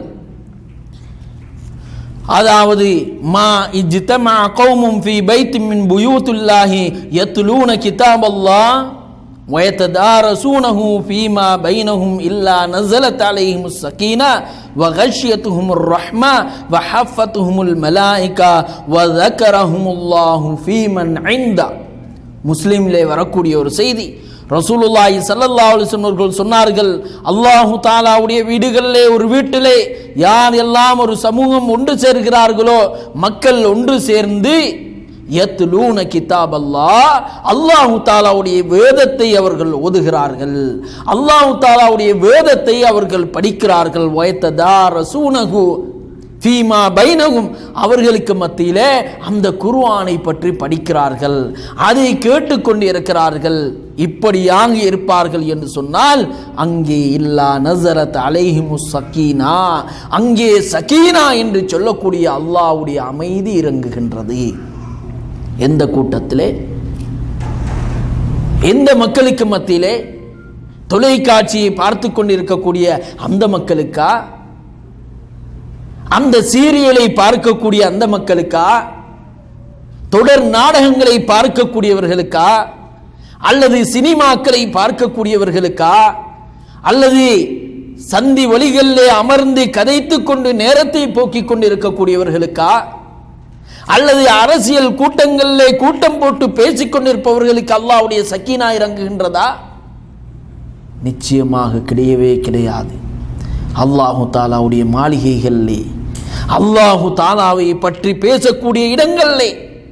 அதாவது மா இஜ்தமா கௌமும் ஃபீ பைத்தின் மின் புயூத்தில்லாஹி யத்லூன கிதாபல்லாஹ் வ யததாரஸூனஹு ஃபீமா பைனஹும் இல்லா நஸலத் அலைஹிமுஸ் ஸகீனா வ கஷ்யத்துஹுமுர் ரஹ்மா வ ஹஃபத்துஹுமுல் மலாயிகா வ ஸக்கரஹுமுல்லாஹு ஃபீமன் இன்தா. முஸ்லிமிலே வரக்கூடிய ஒரு செய்தி. ரசூலுல்லாஹி ஸல்லல்லாஹு அலைஹி வஸல்லம் அவர்கள் சொன்னார்கள், அல்லாஹு தஆலாவுடைய வீடுகளிலே, ஒரு வீட்டிலே யார் எல்லாம் ஒரு சமூகம் ஒன்று சேர்கிறார்களோ, மக்கள் ஒன்று சேர்ந்து யத்லூன கிதாபல்லாஹ், அல்லாஹு தஆலாவுடைய வேதத்தை அவர்கள் ஓதுகிறார்கள், அல்லாஹு தஆலாவுடைய வேதத்தை அவர்கள் படிக்கிறார்கள், வயத்ததாரஸூனஹு ஃபீமா பைனஹும், அவர்களுக்கு மத்தியிலே அந்த குர்ஆனை பற்றி படிக்கிறார்கள், அதை கேட்டுக்கொண்டு இருக்கிறார்கள். இப்படியாக இருப்பார்கள் என்று சொன்னால் அங்கே இல்லா நஸரத் அலைஹிமுஸ் ஸகீனா, அங்கே சகீனா என்று சொல்லக்கூடிய அல்லாஹ்வுடைய அமைதி இறங்குகின்றது. எந்த கூட்டத்திலே, எந்த மக்களுக்கு மத்தியிலே? தொலைக்காட்சியை பார்த்து கொண்டிருக்கக்கூடிய அந்த மக்களுக்கா? அந்த சீரியலை பார்க்கக்கூடிய அந்த மக்களுக்கா? தொடர் நாடகங்களை பார்க்கக்கூடியவர்களுக்கா? அல்லது சினிமாக்களை பார்க்கக்கூடியவர்களுக்கா? அல்லது சந்தி வழிகளிலே அமர்ந்து கதைத்து கொண்டு நேரத்தை போக்கிக் கொண்டு இருக்கக்கூடியவர்களுக்கா? அல்லது அரசியல் கூட்டங்களிலே கூட்டம் போட்டு பேசிக்கொண்டிருப்பவர்களுக்கு அல்லாஹ்வுடைய சக்கீனா இறங்குகின்றதா? நிச்சயமாக கிடையவே கிடையாது. அல்லாஹு தாலாவுடைய மாளிகைகளிலே, அல்லாஹு தாலாவை பற்றி பேசக்கூடிய இடங்களிலே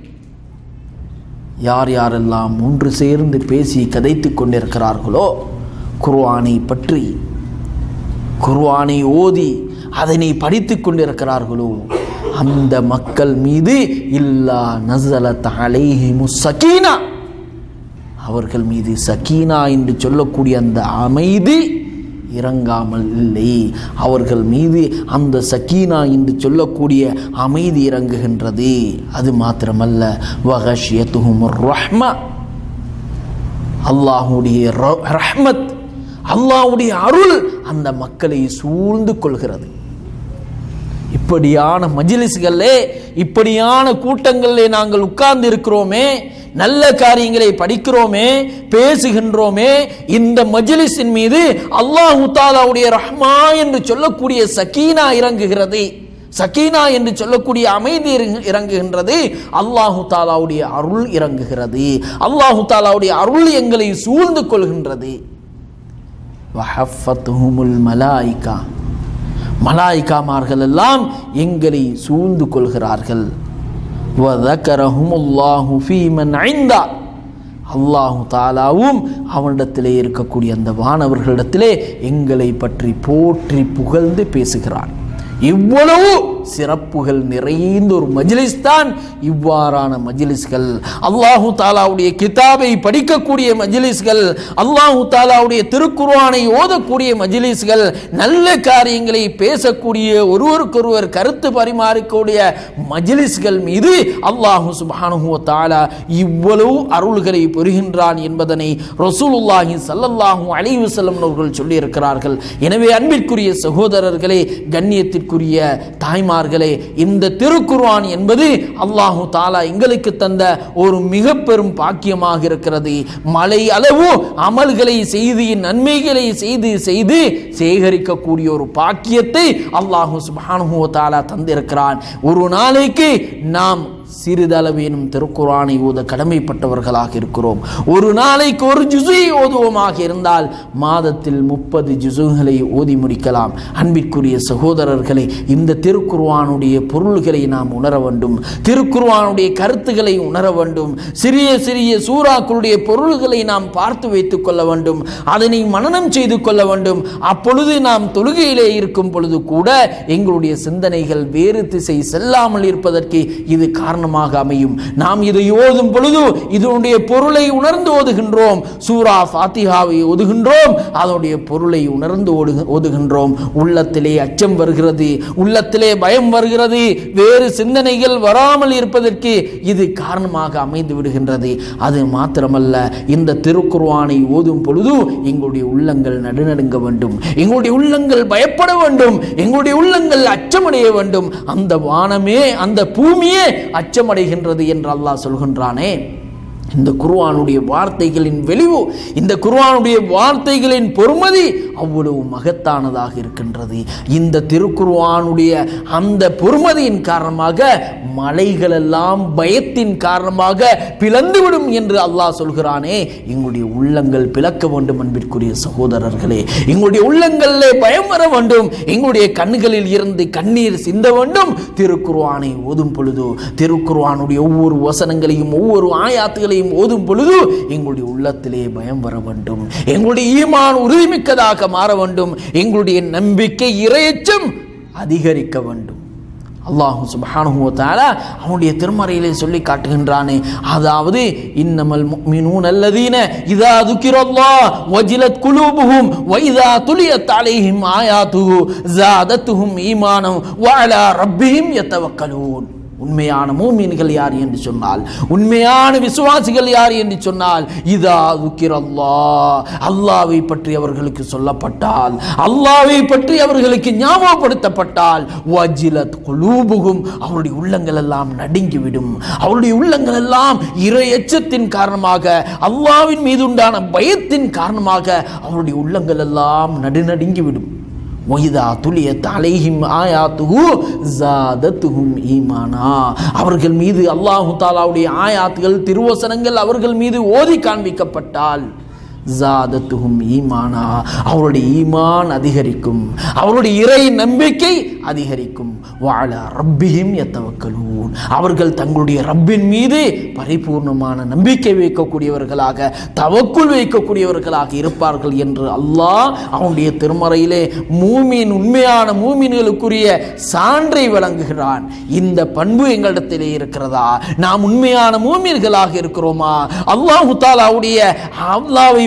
யார் யாரெல்லாம் ஒன்று சேர்ந்து பேசி கதைத்து கொண்டிருக்கிறார்களோ, குர்ஆனை பற்றி, குர்ஆனை ஓதி அதனை படித்து கொண்டிருக்கிறார்களோ, அந்த மக்கள் மீது இல்லா நஸலத் அலைஹிமுஸ் ஸகீனா, அவர்கள் மீது சக்கீனா என்று சொல்லக்கூடிய அந்த அமைதி இறங்காமல் இல்லை. அவர்கள் மீது அந்த சக்கீனா என்று சொல்லக்கூடிய அமைதி இறங்குகின்றது. அது மாத்திரமல்ல, வகஷியத்துஹுமுர் ரஹ்மா, அல்லாஹ்வுடைய ரஹ்மத், அல்லாஹ்வுடைய அருள் அந்த மக்களை சூழ்ந்து கொள்கிறது. இப்படியான மஜ்லிஸ்களிலே, இப்படியான கூட்டங்களிலே நாங்கள் உட்கார்ந்து இருக்கிறோமே, நல்ல காரியங்களை படிக்கிறோமே, பேசுகின்றோமே, இந்த மஜ்லிஸின் மீது அல்லாஹ் தஆலாவுடைய ரஹ்மா என்று சொல்லக்கூடிய சகீனா இறங்குகிறது. சகீனா என்று சொல்லக்கூடிய அமைதி இறங்குகின்றது. அல்லாஹ் தஆலாவுடைய அருள் இறங்குகிறது. அல்லாஹ் தஆலாவுடைய அருள் எங்களை சூழ்ந்து கொள்கின்றது. வஹஃபத்துஹுமுல் மலாயிகா, மலாயிகாமார்கள் எல்லாம் எங்களை சூழ்ந்து கொள்கிறார்கள். வதகரஹுமுல்லாஹு ஃபீமன் இந்தா, அல்லாஹ் தஆலாவும் அவனிடத்திலே இருக்கக்கூடிய அந்த வானவர்களிடத்திலே எங்களை பற்றி போற்றி புகழ்ந்து பேசுகிறான். இவ்வளவு சிறப்புகள் நிறைந்த ஒரு மஜ்லிஸ் தான் இவ்வாறான மஜ்லிஸ்கள். அல்லாஹ் தஆலாவுடைய கிதாபை படிக்கக்கூடிய மஜ்லிஸ்கள், அல்லாஹ் தஆலாவுடைய திருக்குர்ஆனை ஓதக்கூடிய மஜ்லிஸ்கள், நல்ல காரியங்களை பேசக்கூடிய, ஒருவருக்கொருவர் கருத்து பரிமாறக்கூடிய மஜ்லிஸ்கள் மீது அல்லாஹ் சுப்ஹானஹு வ தஆலா இவ்வளவு அருள்களை பெறுகின்றான் என்பதனை ரசூலுல்லாஹி ஸல்லல்லாஹு அலைஹி வஸல்லம் அவர்கள் சொல்லி இருக்கிறார்கள். எனவே அன்பிற்குரிய சகோதரர்களே, கண்ணியத்திற்குரிய தாய்மார்களே, இந்த திருக்குர்ஆன் என்பது அல்லாஹ் தஆலா எங்களுக்கு தந்த ஒரு மிக பெரும் பாக்கியமாக இருக்கிறது. மலை அளவு அமல்களை செய்து, நன்மைகளை செய்து செய்து சேகரிக்கக்கூடிய ஒரு பாக்கியத்தை அல்லாஹ் சுப்ஹானஹு வ தஆலா தந்திருக்கிறான். ஒரு நாளைக்கு நாம் சிறிதளவேனும் திருக்குர்ஆனை ஓத கடமைப்பட்டவர்களாக இருக்கிறோம். ஒரு நாளைக்கு ஒரு ஜுஸை ஓதுவோமாக இருந்தால் மாதத்தில் 30 ஜுஸுகளை ஓதி முடிக்கலாம். அன்பிற்குரிய சகோதரர்களே, இந்த திருக்குர்ஆனுடைய பொருள்களை நாம் உணர வேண்டும். திருக்குர்ஆனுடைய கருத்துக்களை உணர வேண்டும். சிறிய சிறிய சூறாக்களுடைய பொருள்களை நாம் பார்த்து வைத்துக் கொள்ள வேண்டும். அதனை மனனம் செய்து கொள்ள வேண்டும். அப்பொழுது நாம் தொழுகையிலே இருக்கும் பொழுது கூட எங்களுடைய சிந்தனைகள் வேறு திசை செல்லாமல் இருப்பதற்கு இது காரணமாக அமையும். நாம் இதை ஓதும் பொழுது இதனுடைய பொருளை உணர்ந்து ஓதுகின்றோம். சூரா ஃபாத்திஹாவை ஓதுகின்றோம், அதனுடைய பொருளை உணர்ந்து ஓதுகின்றோம். உள்ளத்திலே அச்சம் வருகிறது, உள்ளத்திலே பயம் வருகிறது, வேறு சிந்தனைகள் வராமல் இருப்பதற்கு இது காரணமாக அமைந்து விடுகின்றது. அது மாத்திரமல்ல, இந்த திருக்குர்ஆனை ஓதும் பொழுது எங்களுடைய உள்ளங்கள் நடுநடுங்க வேண்டும், எங்களுடைய உள்ளங்கள் பயப்பட வேண்டும், எங்களுடைய உள்ளங்கள் அச்சமடைய வேண்டும். அந்த வானமே, அந்த பூமியே அச்சமடைகின்றது என்று அல்லாஹ் சொல்கின்றானே. இந்த குர்ஆனுடைய வார்த்தைகளின் வெளிவு, இந்த குர்ஆனுடைய வார்த்தைகளின் பொறுமதி அவ்வளவு மகத்தானதாக இருக்கின்றது. இந்த திருக்குர்ஆனுடைய அந்த பொறுமதியின் காரணமாக மலைகள் எல்லாம் பயத்தின் காரணமாக பிளந்துவிடும் என்று அல்லாஹ் சொல்கிறானே. எங்களுடைய உள்ளங்கள் பிளக்க வேண்டும். அன்பிற்குரிய சகோதரர்களே, எங்களுடைய உள்ளங்களிலே பயம் வர வேண்டும், எங்களுடைய கண்களில் இருந்து கண்ணீர் சிந்த வேண்டும். திருக்குர்ஆனை ஓதும் பொழுது, திருக்குர்ஆனுடைய ஒவ்வொரு வசனங்களையும் ஒவ்வொரு ஆயாத்துகளையும் ஓதும் பொழுது எங்களுடைய உள்ளத்திலே பயம் வர வேண்டும், எங்களுடைய ஈமான் உறுதிமிக்கதாக மாற வேண்டும், எங்களுடைய நம்பிக்கை இறையச்சம் அதிகரிக்க வேண்டும். அல்லாஹ் சுப்ஹானஹு வ தஆலா அவனுடைய திருமறையிலே சொல்லி காட்டுகின்றானே, அதாவது இன்னமல் முஃமினூன அல்லதீன இதா ذுகிரல்லாஹ் வஜிலத் குலூபுஹும் வ இதா துலியத் அலைஹிம் ஆயாத்துஹு ஸாதத்துஹும் ஈமானன் வ அலா ரப்பிஹிம் யதவக்கலூன். உண்மையான மூமின்கள் யார் என்று சொன்னால், உண்மையான விசுவாசிகள் யார் என்று சொன்னால், இதா ذுகிரல்லாஹ், அல்லாஹ்வை பற்றி அவர்களுக்கு சொல்லப்பட்டால், அல்லாஹ்வை பற்றி அவர்களுக்கு ஞாபகப்படுத்தப்பட்டால், வஜிலத் குலூபுஹும், அவருடைய உள்ளங்கள் எல்லாம் நடுங்கிவிடும். அவருடைய உள்ளங்கள் எல்லாம் இறை எச்சத்தின் காரணமாக, அல்லாஹ்வின் மீது உண்டான பயத்தின் காரணமாக அவருடைய உள்ளங்கள் எல்லாம் நடுநடுங்கிவிடும். وَإِذَا تُلِيَتْ عَلَيْهِمْ آيَاتُهُ زَادَتْهُمْ إِيمَانًا, அவர்கள் மீது அல்லாஹ் தஆலாவுடைய ஆயாத்துகள், திருவசனங்கள் அவர்கள் மீது ஓதி காண்பிக்கப்பட்டால் ஜாதத்துஹும் ஈமானா, அவருடைய ஈமான் அதிகரிக்கும், அவருடைய இறை நம்பிக்கை அதிகரிக்கும். வஅலா ரப்பிஹிம் யதவக்கலூன், அவர்கள் தங்களுடைய ரப்பின் மீது பரிபூர்ணமான நம்பிக்கை வைக்கக்கூடியவர்களாக, தவக்குல் வைக்கக்கூடியவர்களாக இருப்பார்கள் என்று அல்லாஹ் அவனுடைய திருமறையிலே மூமின், உண்மையான மூமின்களுக்குரிய சான்றை வழங்குகிறான். இந்த பண்பு எங்களிடத்திலே இருக்கிறதா? நாம் உண்மையான மூமின்களாக இருக்கிறோமா? அல்லாஹ் தஆலாவுடைய அல்லாஹ்வை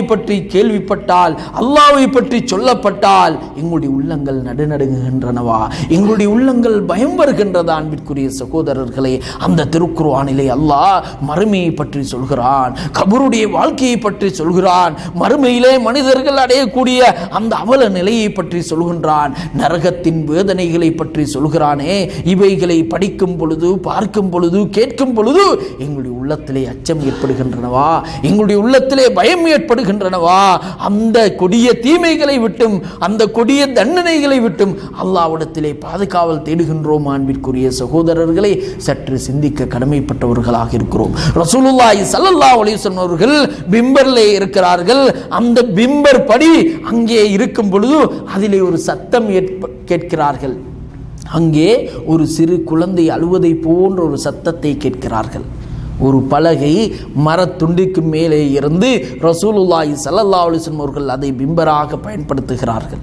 பற்றி கேள்விப்பட்டால், அல்லாஹ்வை பற்றி சொல்லப்பட்டால் எங்களுடைய உள்ளங்கள் நடுநடுங்குகின்றனவா, எங்களுடைய உள்ளங்கள் பயம் வருகின்றதா? அன்பிற்குரிய சகோதரர்களே, அந்த திருக்குர்ஆனிலே அல்லாஹ் மறுமையை பற்றி சொல்கிறான், கபருடைய வாழ்க்கையை பற்றி சொல்கிறான், மறுமையிலே மனிதர்கள் அடையக்கூடிய அந்த அவல நிலையை பற்றி சொல்கின்றான், நரகத்தின் வேதனைகளை பற்றி சொல்கிறானே. இவைகளை படிக்கும் பொழுது, பார்க்கும் பொழுது, கேட்கும் பொழுது எங்களுடைய உள்ளத்திலே அச்சம் ஏற்படுகின்றனவா, எங்களுடைய உள்ளத்திலே பயம் ஏற்படுகின்றனவா? அந்த கொடிய தீமைகளை விட்டும், அந்த கொடிய தண்டனைகளை விட்டும் அல்லாஹ்விடத்திலே பாதுகாவல் தேடுகின்றோம். அன்பிற்குரிய சகோதரர்களை, சற்று சிந்திக்க கடமைப்பட்டவர்களாக இருக்கிறோம். ரசூலுல்லாஹி ஸல்லல்லாஹு அலைஹி வஸல்லம் அவர்கள் பிம்பரிலே இருக்கிறார்கள். அந்த பிம்பர் படி அங்கே இருக்கும் பொழுது அதிலே ஒரு சத்தம் கேட்கிறார்கள். அங்கே ஒரு சிறு குழந்தை அழுவதை போன்ற ஒரு சத்தத்தை கேட்கிறார்கள். ஒரு பலகை மரத்துண்டிக்கு மேலே இருந்து ரசூலுல்லாஹி ஸல்லல்லாஹு அலைஹி வஸல்லம் அவர்கள் அதை பிம்பராக பயன்படுத்துகிறார்கள்.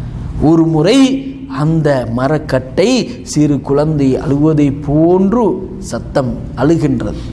ஒரு முறை அந்த மரக்கட்டை சிறு குழந்தை அழுவதை போன்று சத்தம் அழுகின்றது.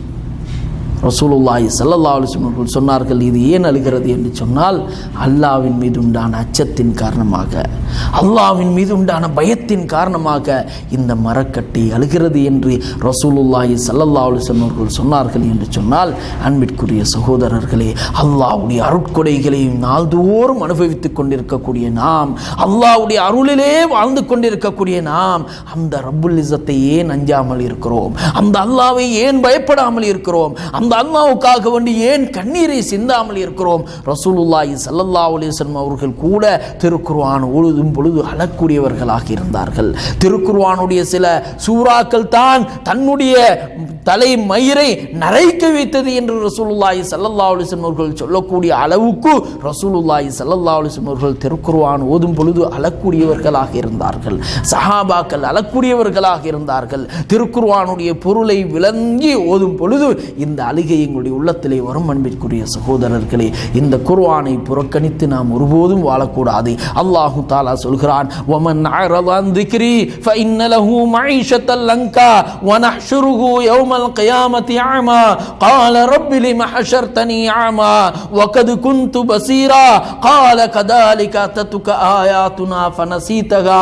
ரசூலுல்லாஹி ஸல்லல்லாஹு அலைஹி வஸல்லம் அவர்கள் சொன்னார்கள், இது ஏன் அழுகிறது என்று சொன்னால், அல்லாஹ்வின் மீது உண்டான அச்சத்தின் காரணமாக, அல்லாஹ்வின் மீது உண்டான பயத்தின் காரணமாக இந்த மரக்கட்டை அழுகிறது என்று ரசூலுல்லாஹி ஸல்லல்லாஹு அலைஹி வஸல்லம் அவர்கள் சொன்னார்கள் என்று சொன்னால், அன்பிற்குரிய சகோதரர்களே, அல்லாஹ்வுடைய அருட்கொடைகளையும் நாள்தோறும் அனுபவித்துக் கொண்டிருக்கக்கூடிய நாம், அல்லாஹ்வுடைய அருளிலே வாழ்ந்து கொண்டிருக்கக்கூடிய நாம், அந்த ரப்புல் இஸ்ஸத்தை ஏன் அஞ்சாமல் இருக்கிறோம்? அந்த அல்லாஹ்வை ஏன் பயப்படாமல் இருக்கிறோம்? அந்த அல்லாஹ்வுக்காக வேண்டி ஏன் கண்ணீரை சிந்தாமல் இருக்கிறோம்? ரசூலுல்லாஹி ஸல்லல்லாஹு அலைஹி வஸல்லம் அவர்கள் கூட திருக்குர்ஆன் ஓதும் பொழுது அழக்கூடியவர்களாக இருந்தார்கள். திருக்குர்ஆனுடைய சில சூறாக்கள் தான் தன்னுடைய தலை மயிரை நரைக்க வைத்தது என்று ரசூலுல்லாஹி ஸல்லல்லாஹு அலைஹி வஸல்லம் அவர்கள் சொல்லக்கூடிய அளவுக்கு ரசூலுல்லாஹி ஸல்லல்லாஹு அலைஹி வஸல்லம் அவர்கள் திருக்குர்ஆன் ஓதும் பொழுது அழக்கூடியவர்களாக இருந்தார்கள். சஹாபாக்கள் அழக்கூடியவர்களாக இருந்தார்கள். திருக்குர்ஆனுடைய பொருளை விளங்கி ஓதும் பொழுது இந்த அழுகை எங்களுடைய உள்ளத்திலே வரும். அன்பிற்குரிய சகோதரர்களே, இந்த குர்ஆனை புறக்கணித்து நாம் ஒருபோதும் வாழக்கூடாது. அல்லாஹு தஆலா சொல்கிறான், வமன் அஅரத அன் ذிக்ரி ஃபஇன்ன லஹு மஈஷத்தல் லங்கா வநஹ்ஷுருஹு யௌமல் கியாமத்தி அமா قال رب لم حشرتني أعمى وقد كنت بصيرا قال كذلك أتتك آياتنا فنسيتها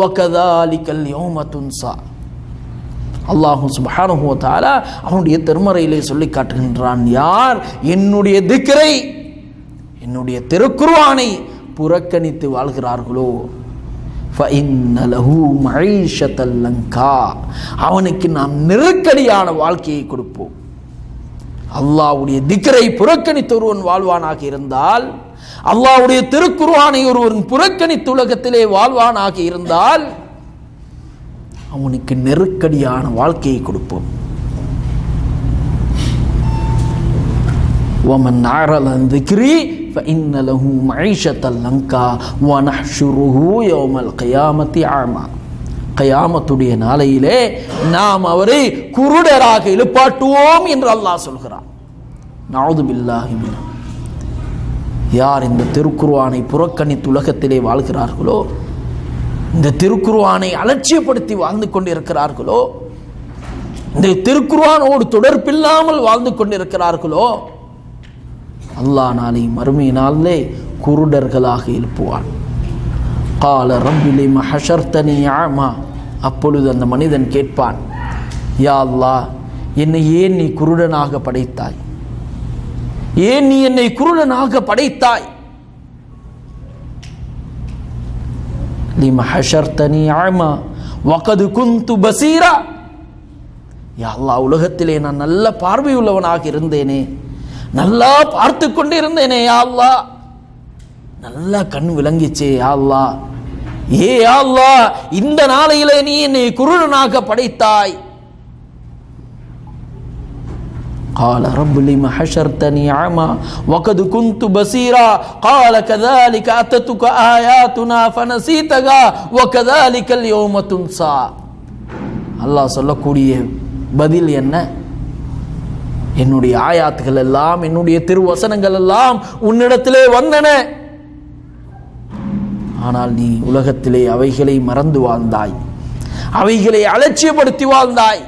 وكذلك اليوم تنسى. அல்லாஹ் சுப்ஹானஹு வ தஆலா அவனுடைய திருமறையிலே சொல்லி காட்டுகின்றான், யார் என்னுடைய திக்ரை, என்னுடைய திருக்குர்ஆனை புறக்கணித்து வாழ்கிறார்களோ, ஃபஇன்ன லஹு மஈஷத்தல் லங்கா, அவனுக்கு நாம் நெருக்கடியான வாழ்க்கையை கொடுப்போம். அல்லாஹ்வுடைய திக்ரை புறக்கணித்து ஒருவன் வாழ்வானாக இருந்தால், அல்லாஹ்வுடைய திருக்குர்ஆனை ஒருவன் புறக்கணித்து உலகத்திலே வாழ்வானாக இருந்தால் அவனுக்கு நெருக்கடியான வாழ்க்கையை கொடுப்போம். وَمَنْ أَعْرَضَ عَنْ ذِكْرِي فَإِنَّ لَهُ مَعِيشَةً ضَنكًا وَنَحْشُرُهُ يَوْمَ الْقِيَامَةِ أَعْمَى. கயாமத்துடைய நாளையிலே நாம் அவரை குருடராக எழுப்பாட்டுவோம் என்று அல்லாஹ் சொல்கிறான். நஊது பில்லாஹி மின். யார் இந்த திருக்குர்ஆனை புறக்கணித்து உலகத்திலே வாழ்கிறார்களோ, இந்த திருக்குர்ஆனை அலட்சியப்படுத்தி வாழ்ந்து கொண்டிருக்கிறார்களோ, இந்த திருக்குர்ஆனோடு தொடர்பில்லாமல் வாழ்ந்து கொண்டிருக்கிறார்களோ, அல்லாஹ் நாளை மறுமை நாளிலே குருடர்களாக எழுப்புவான். قال رب لم حشرتني أعمى. அப்பொழுது அந்த மனிதன் கேட்பான், யா அல்லாஹ், என்னை ஏன் நீ குருடனாக படைத்தாய்? ஏன் நீ என்னை குருடனாக படைத்தாய்? لم حشرتني أعمى وقد كنت بصيرا. யா அல்லாஹ், உலகத்திலே நான் நல்ல பார்வை உள்ளவனாக இருந்தேனே, நல்லா பார்த்து கொண்டு இருந்தேனே, யா அல்லாஹ், நல்லா கண் விளங்கிச்சே, யா அல்லாஹ், ஏ யா அல்லாஹ், இந்த நாளையிலே நீ என்னை குருடனாக படைத்தாய். قال رب لم حشرتني أعمى وقد كنت بصيرا قال كذلك أتتك آياتنا فنسيتها وكذلك اليوم تنسى. அல்லாஹ் சொல்லக்கூடிய பதில் என்ன? என்னுடைய ஆயாத்துகள் எல்லாம், என்னுடைய திருவசனங்கள் எல்லாம் உன்னிடத்திலே வந்தன, ஆனால் நீ உலகத்திலே அவைகளை மறந்து வாழ்ந்தாய், அவைகளை அலட்சியப்படுத்தி வாழ்ந்தாய்.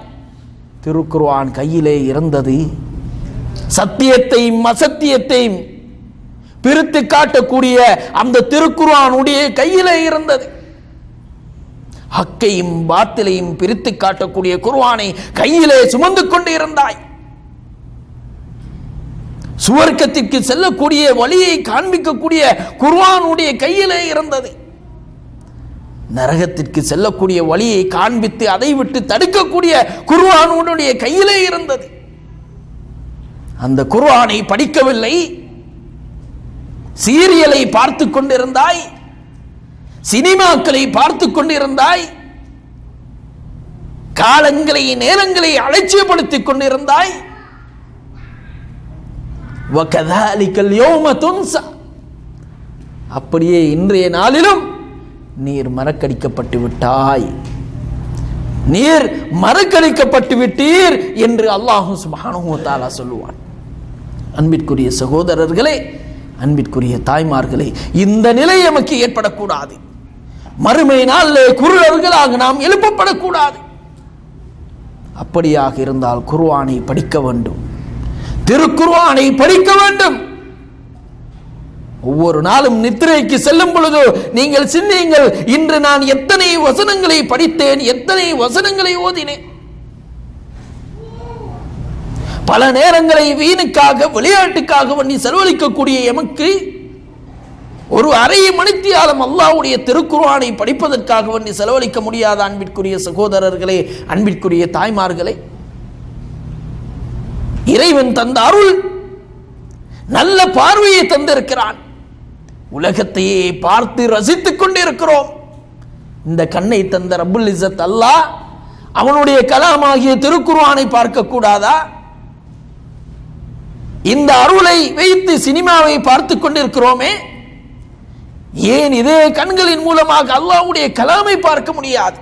திருக்குர்ஆன் கையிலே இருந்தது. சத்தியத்தையும் அசத்தியத்தையும் பிரித்து காட்டக்கூடிய அந்த திருக்குர்ஆனுடைய கையிலே இருந்தது. ஹக்கையும் பாத்திலையும் பிரித்து காட்டக்கூடிய குர்ஆனை கையிலே சுமந்து கொண்டு இருந்தாய். சுவர்க்கத்திற்கு செல்லக்கூடிய வழியை காண்பிக்கக்கூடிய குர்ஆனுடைய கையிலே இருந்தது. நரகத்திற்கு செல்லக்கூடிய வழியை காண்பித்து அதை விட்டு தடுக்கக்கூடிய குர்ஆனுடைய கையிலே இருந்தது. அந்த குர்ஆனை படிக்கவில்லை, சீரியலை பார்த்து கொண்டிருந்தாய், சினிமாக்களை பார்த்து கொண்டிருந்தாய், காலங்களை நேரங்களை அலட்சியப்படுத்திக் கொண்டிருந்தாய். வகதாலிகல் யௌம துன்ஸா, அப்படியே இன்றைய நாளிலும் நீர் மறக்கடிக்கப்பட்டு விட்டாய், நீர் மறக்கடிக்கப்பட்டு விட்டீர் என்று அல்லாஹ் சுப்ஹானஹு வ தஆலா சொல்லுவான். அன்பிற்குரிய சகோதரர்களே, அன்பிற்குரிய தாய்மார்களே, இந்த நிலை நமக்கு ஏற்படக்கூடாது. மறுமை நாளிலே குருடர்களாக நாம் எழுப்பப்படக்கூடாது. அப்படியாக இருந்தால் குர்ஆனை படிக்க வேண்டும், திருக்குர்ஆனை படிக்க வேண்டும். ஒவ்வொரு நாளும் நித்திரைக்கு செல்லும் பொழுது நீங்கள் சிந்தியுங்கள், இன்று நான் எத்தனை வசனங்களை படித்தேன், எத்தனை வசனங்களை ஓதினேன். பல நேரங்களை வீணுக்காக விளையாட்டுக்காக வேண்டி செலவழிக்கக்கூடிய எமக்கு ஒரு அரை மணித்தியாலம் அல்லாஹ்வுடைய திருக்குர்ஆனை படிப்பதற்காக வேண்டி செலவழிக்க முடியாத அன்பிற்குரிய சகோதரர்களே, அன்பிற்குரிய தாய்மார்களே, இறைவன் தந்த அருள் நல்ல பார்வையை தந்திருக்கிறான். உலகத்தையே பார்த்து ரசித்துக் கொண்டிருக்கிறோம். இந்த கண்ணை தந்த ரப்புல் இஸ்ஸத் அல்லாஹ் அவனுடைய கலாமாகிய திருக்குர்ஆனை பார்க்க கூடாதா? இந்த அருளை வைத்து சினிமாவை பார்த்து கொண்டிருக்கிறோமே, ஏன் இதே கண்களின் மூலமாக அல்லாஹ்வுடைய கலாமை பார்க்க முடியாது?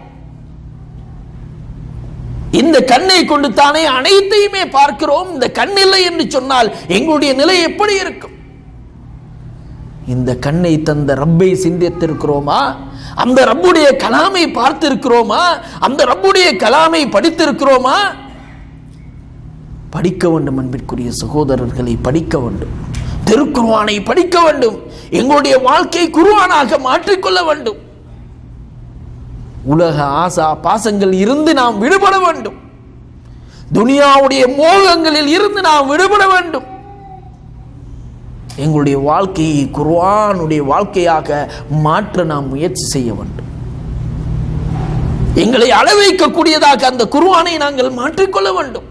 இந்த கண்ணை கொண்டு தானே அனைத்தையுமே பார்க்கிறோம். இந்த கண் இல்லை என்று சொன்னால் எங்களுடைய நிலை எப்படி இருக்கும்? இந்த கண்ணை தந்த ரப்பை சிந்தித்திருக்கிறோமா? அந்த ரப்புடைய கலாமை பார்த்திருக்கிறோமா? அந்த ரப்புடைய கலாமை படித்திருக்கிறோமா? படிக்க வேண்டும் அன்பிற்குரிய சகோதரர்களை, படிக்க வேண்டும். திருக்குர்ஆனை படிக்க வேண்டும். எங்களுடைய வாழ்க்கை குர்ஆனாக மாற்றிக்கொள்ள வேண்டும். உலக ஆசா பாசங்கள் இருந்து நாம் விடுபட வேண்டும். துனியாவுடைய மோகங்களில் இருந்து நாம் விடுபட வேண்டும். எங்களுடைய வாழ்க்கையை குர்ஆனுடைய வாழ்க்கையாக மாற்ற நாம் முயற்சி செய்ய வேண்டும். எங்களை அளவைக்கக்கூடியதாக அந்த குர்ஆனை நாங்கள் மாற்றிக்கொள்ள வேண்டும்.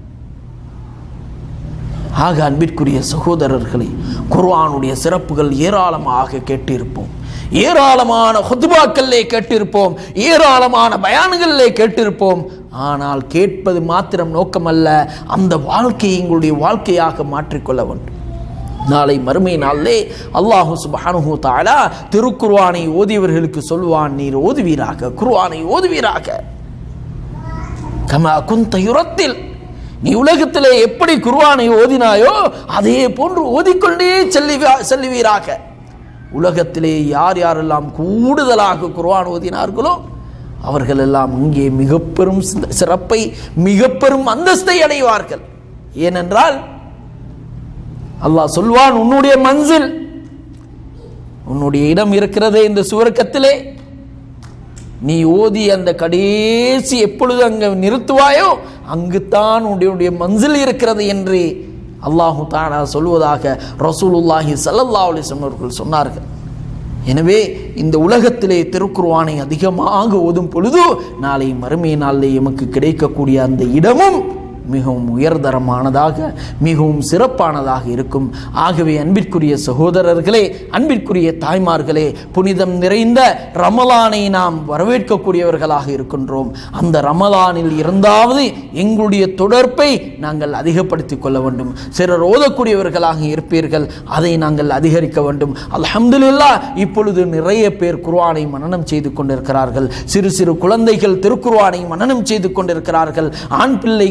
ஆக அன்பிற்குரிய சகோதரர்களை, குர்ஆனுடைய சிறப்புகள் ஏராளமாக கேட்டிருப்போம், ஏராளமான ஹுத்பாக்களிலே கேட்டிருப்போம், ஏராளமான பயான்களிலே கேட்டிருப்போம். ஆனால் கேட்பது மாத்திரம் நோக்கமல்ல, அந்த வாழ்க்கையை எங்களுடைய வாழ்க்கையாக மாற்றிக்கொள்ள வேண்டும். நாளை மறுமை நாளிலே அல்லாஹ் சுப்ஹானஹு வ தஆலா திருக்குர்ஆனை ஓதியவர்களுக்கு சொல்வான், நீர் ஓதுவீராக, குர்ஆனை ஓதுவீராக. கமா குன்த யுரத்தில், நீ உலகத்திலே எப்படி குர்ஆனை ஓதினாயோ அதே போன்று ஓதிக்கொண்டே செல்லுவீராக. உலகத்திலே யார் யாரெல்லாம் கூடுதலாக குர்ஆன் ஓதினார்களோ அவர்கள் எல்லாம் இங்கே மிக பெரும் சிறப்பை, மிக பெரும் அந்தஸ்தை அடைவார்கள். ஏனென்றால் அல்லாஹ் சொல்வான், உன்னுடைய மன்சில், உன்னுடைய இடம் இருக்கிறதே இந்த சுவர்க்கத்திலே, நீ ஓதி அந்த கடைசி எப்பொழுது அங்கு நிறுத்துவாயோ அங்குத்தான் உன்னுடைய மன்சில் இருக்கிறது என்று அல்லாஹு தஆலா சொல்வதாக ரசூலுல்லாஹி ஸல்லல்லாஹு அலைஹி வஸல்லம் அவர்கள் சொன்னார்கள். எனவே இந்த உலகத்திலே திருக்குர்ஆனை அதிகமாக ஓதும் பொழுது நாளை மறுமை நாளிலே எமக்கு கிடைக்கக்கூடிய அந்த இடமும் மிகவும் உயர்தரமானதாக, மிகவும் சிறப்பானதாக இருக்கும். ஆகவே அன்பிற்குரிய சகோதரர்களே, அன்பிற்குரிய தாய்மார்களே, புனிதம் நிறைந்த ரமலானை நாம் வரவேற்கக்கூடியவர்களாக இருக்கின்றோம். அந்த ரமலானில் இருந்தாவது எங்களுடைய தொடர்பை நாங்கள் அதிகப்படுத்திக் கொள்ள வேண்டும். சிலர் ஓதக்கூடியவர்களாக இருப்பீர்கள், அதை நாங்கள் அதிகரிக்க வேண்டும். அல்ஹம்துலில்லாஹ், இப்பொழுது நிறைய பேர் குர்ஆனை மனனம் செய்து கொண்டிருக்கிறார்கள். சிறு சிறு குழந்தைகள் திருக்குர்ஆனை மனனம் செய்து கொண்டிருக்கிறார்கள். ஆண் பிள்ளைகள், பெண்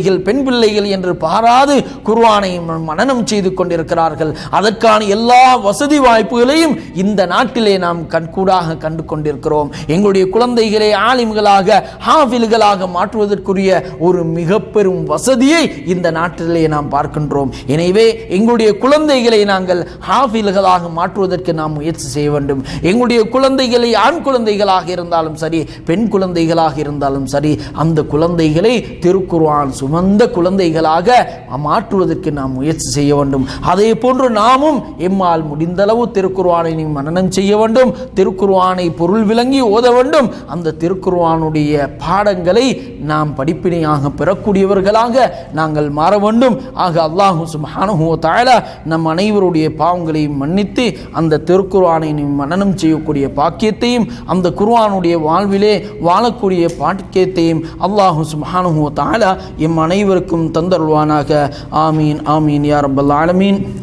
பெண் பிள்ளைகள் என்று பாராது குர்ஆனை மனனம் செய்து கொண்டிருக்கிறார்கள். அதற்கான எல்லா வசதி வாய்ப்புகளையும் இந்த நாட்டிலே நாம் கண்கூடாக கண்டு கொண்டிருக்கிறோம். எங்களுடைய குழந்தைகளை ஆலிம்களாக ஹாஃபில்களாக மாற்றுவதற்குரிய ஒரு மிக பெரும் வசதியை இந்த நாட்டிலே நாம் பார்க்கின்றோம். எனவே எங்களுடைய குழந்தைகளை நாங்கள் ஹாஃபில்களாக மாற்றுவதற்கு நாம் முயற்சி செய்ய வேண்டும். எங்களுடைய குழந்தைகளை ஆண் குழந்தைகளாக இருந்தாலும் சரி, பெண் குழந்தைகளாக இருந்தாலும் சரி, அந்த குழந்தைகளை திருக்குர்ஆன் சுமந்த குழந்தைகளாக மாற்றுவதற்கு நாம் முயற்சி செய்ய வேண்டும். அதே போன்று நாமும் எம்மால் முடிந்தளவு திருக்குர்ஆனை மனனம் செய்ய வேண்டும். திருக்குர்ஆனை பொருள் விளங்கி ஓத வேண்டும். அந்த திருக்குர்ஆனுடைய பாடங்களை நாம் படிப்பினையாக பெறக்கூடியவர்களாக நாங்கள் மாற வேண்டும். ஆக அல்லாஹ் சுப்ஹானஹு வ தஆலா நம் அனைவருடைய பாவங்களை மன்னித்து அந்த திருக்குர்ஆனை மனனம் செய்யக்கூடிய பாக்கியத்தையும் அந்த குர்ஆனுடைய வாழ்விலே வாழக்கூடிய பாக்கியத்தையும் அல்லாஹ் சுப்ஹானஹு வ தஆலா எம் அனைவருக்கும் தந்தருள்வானாக. ஆமீன் ஆமீன் யா ரப்பல் ஆலமீன்.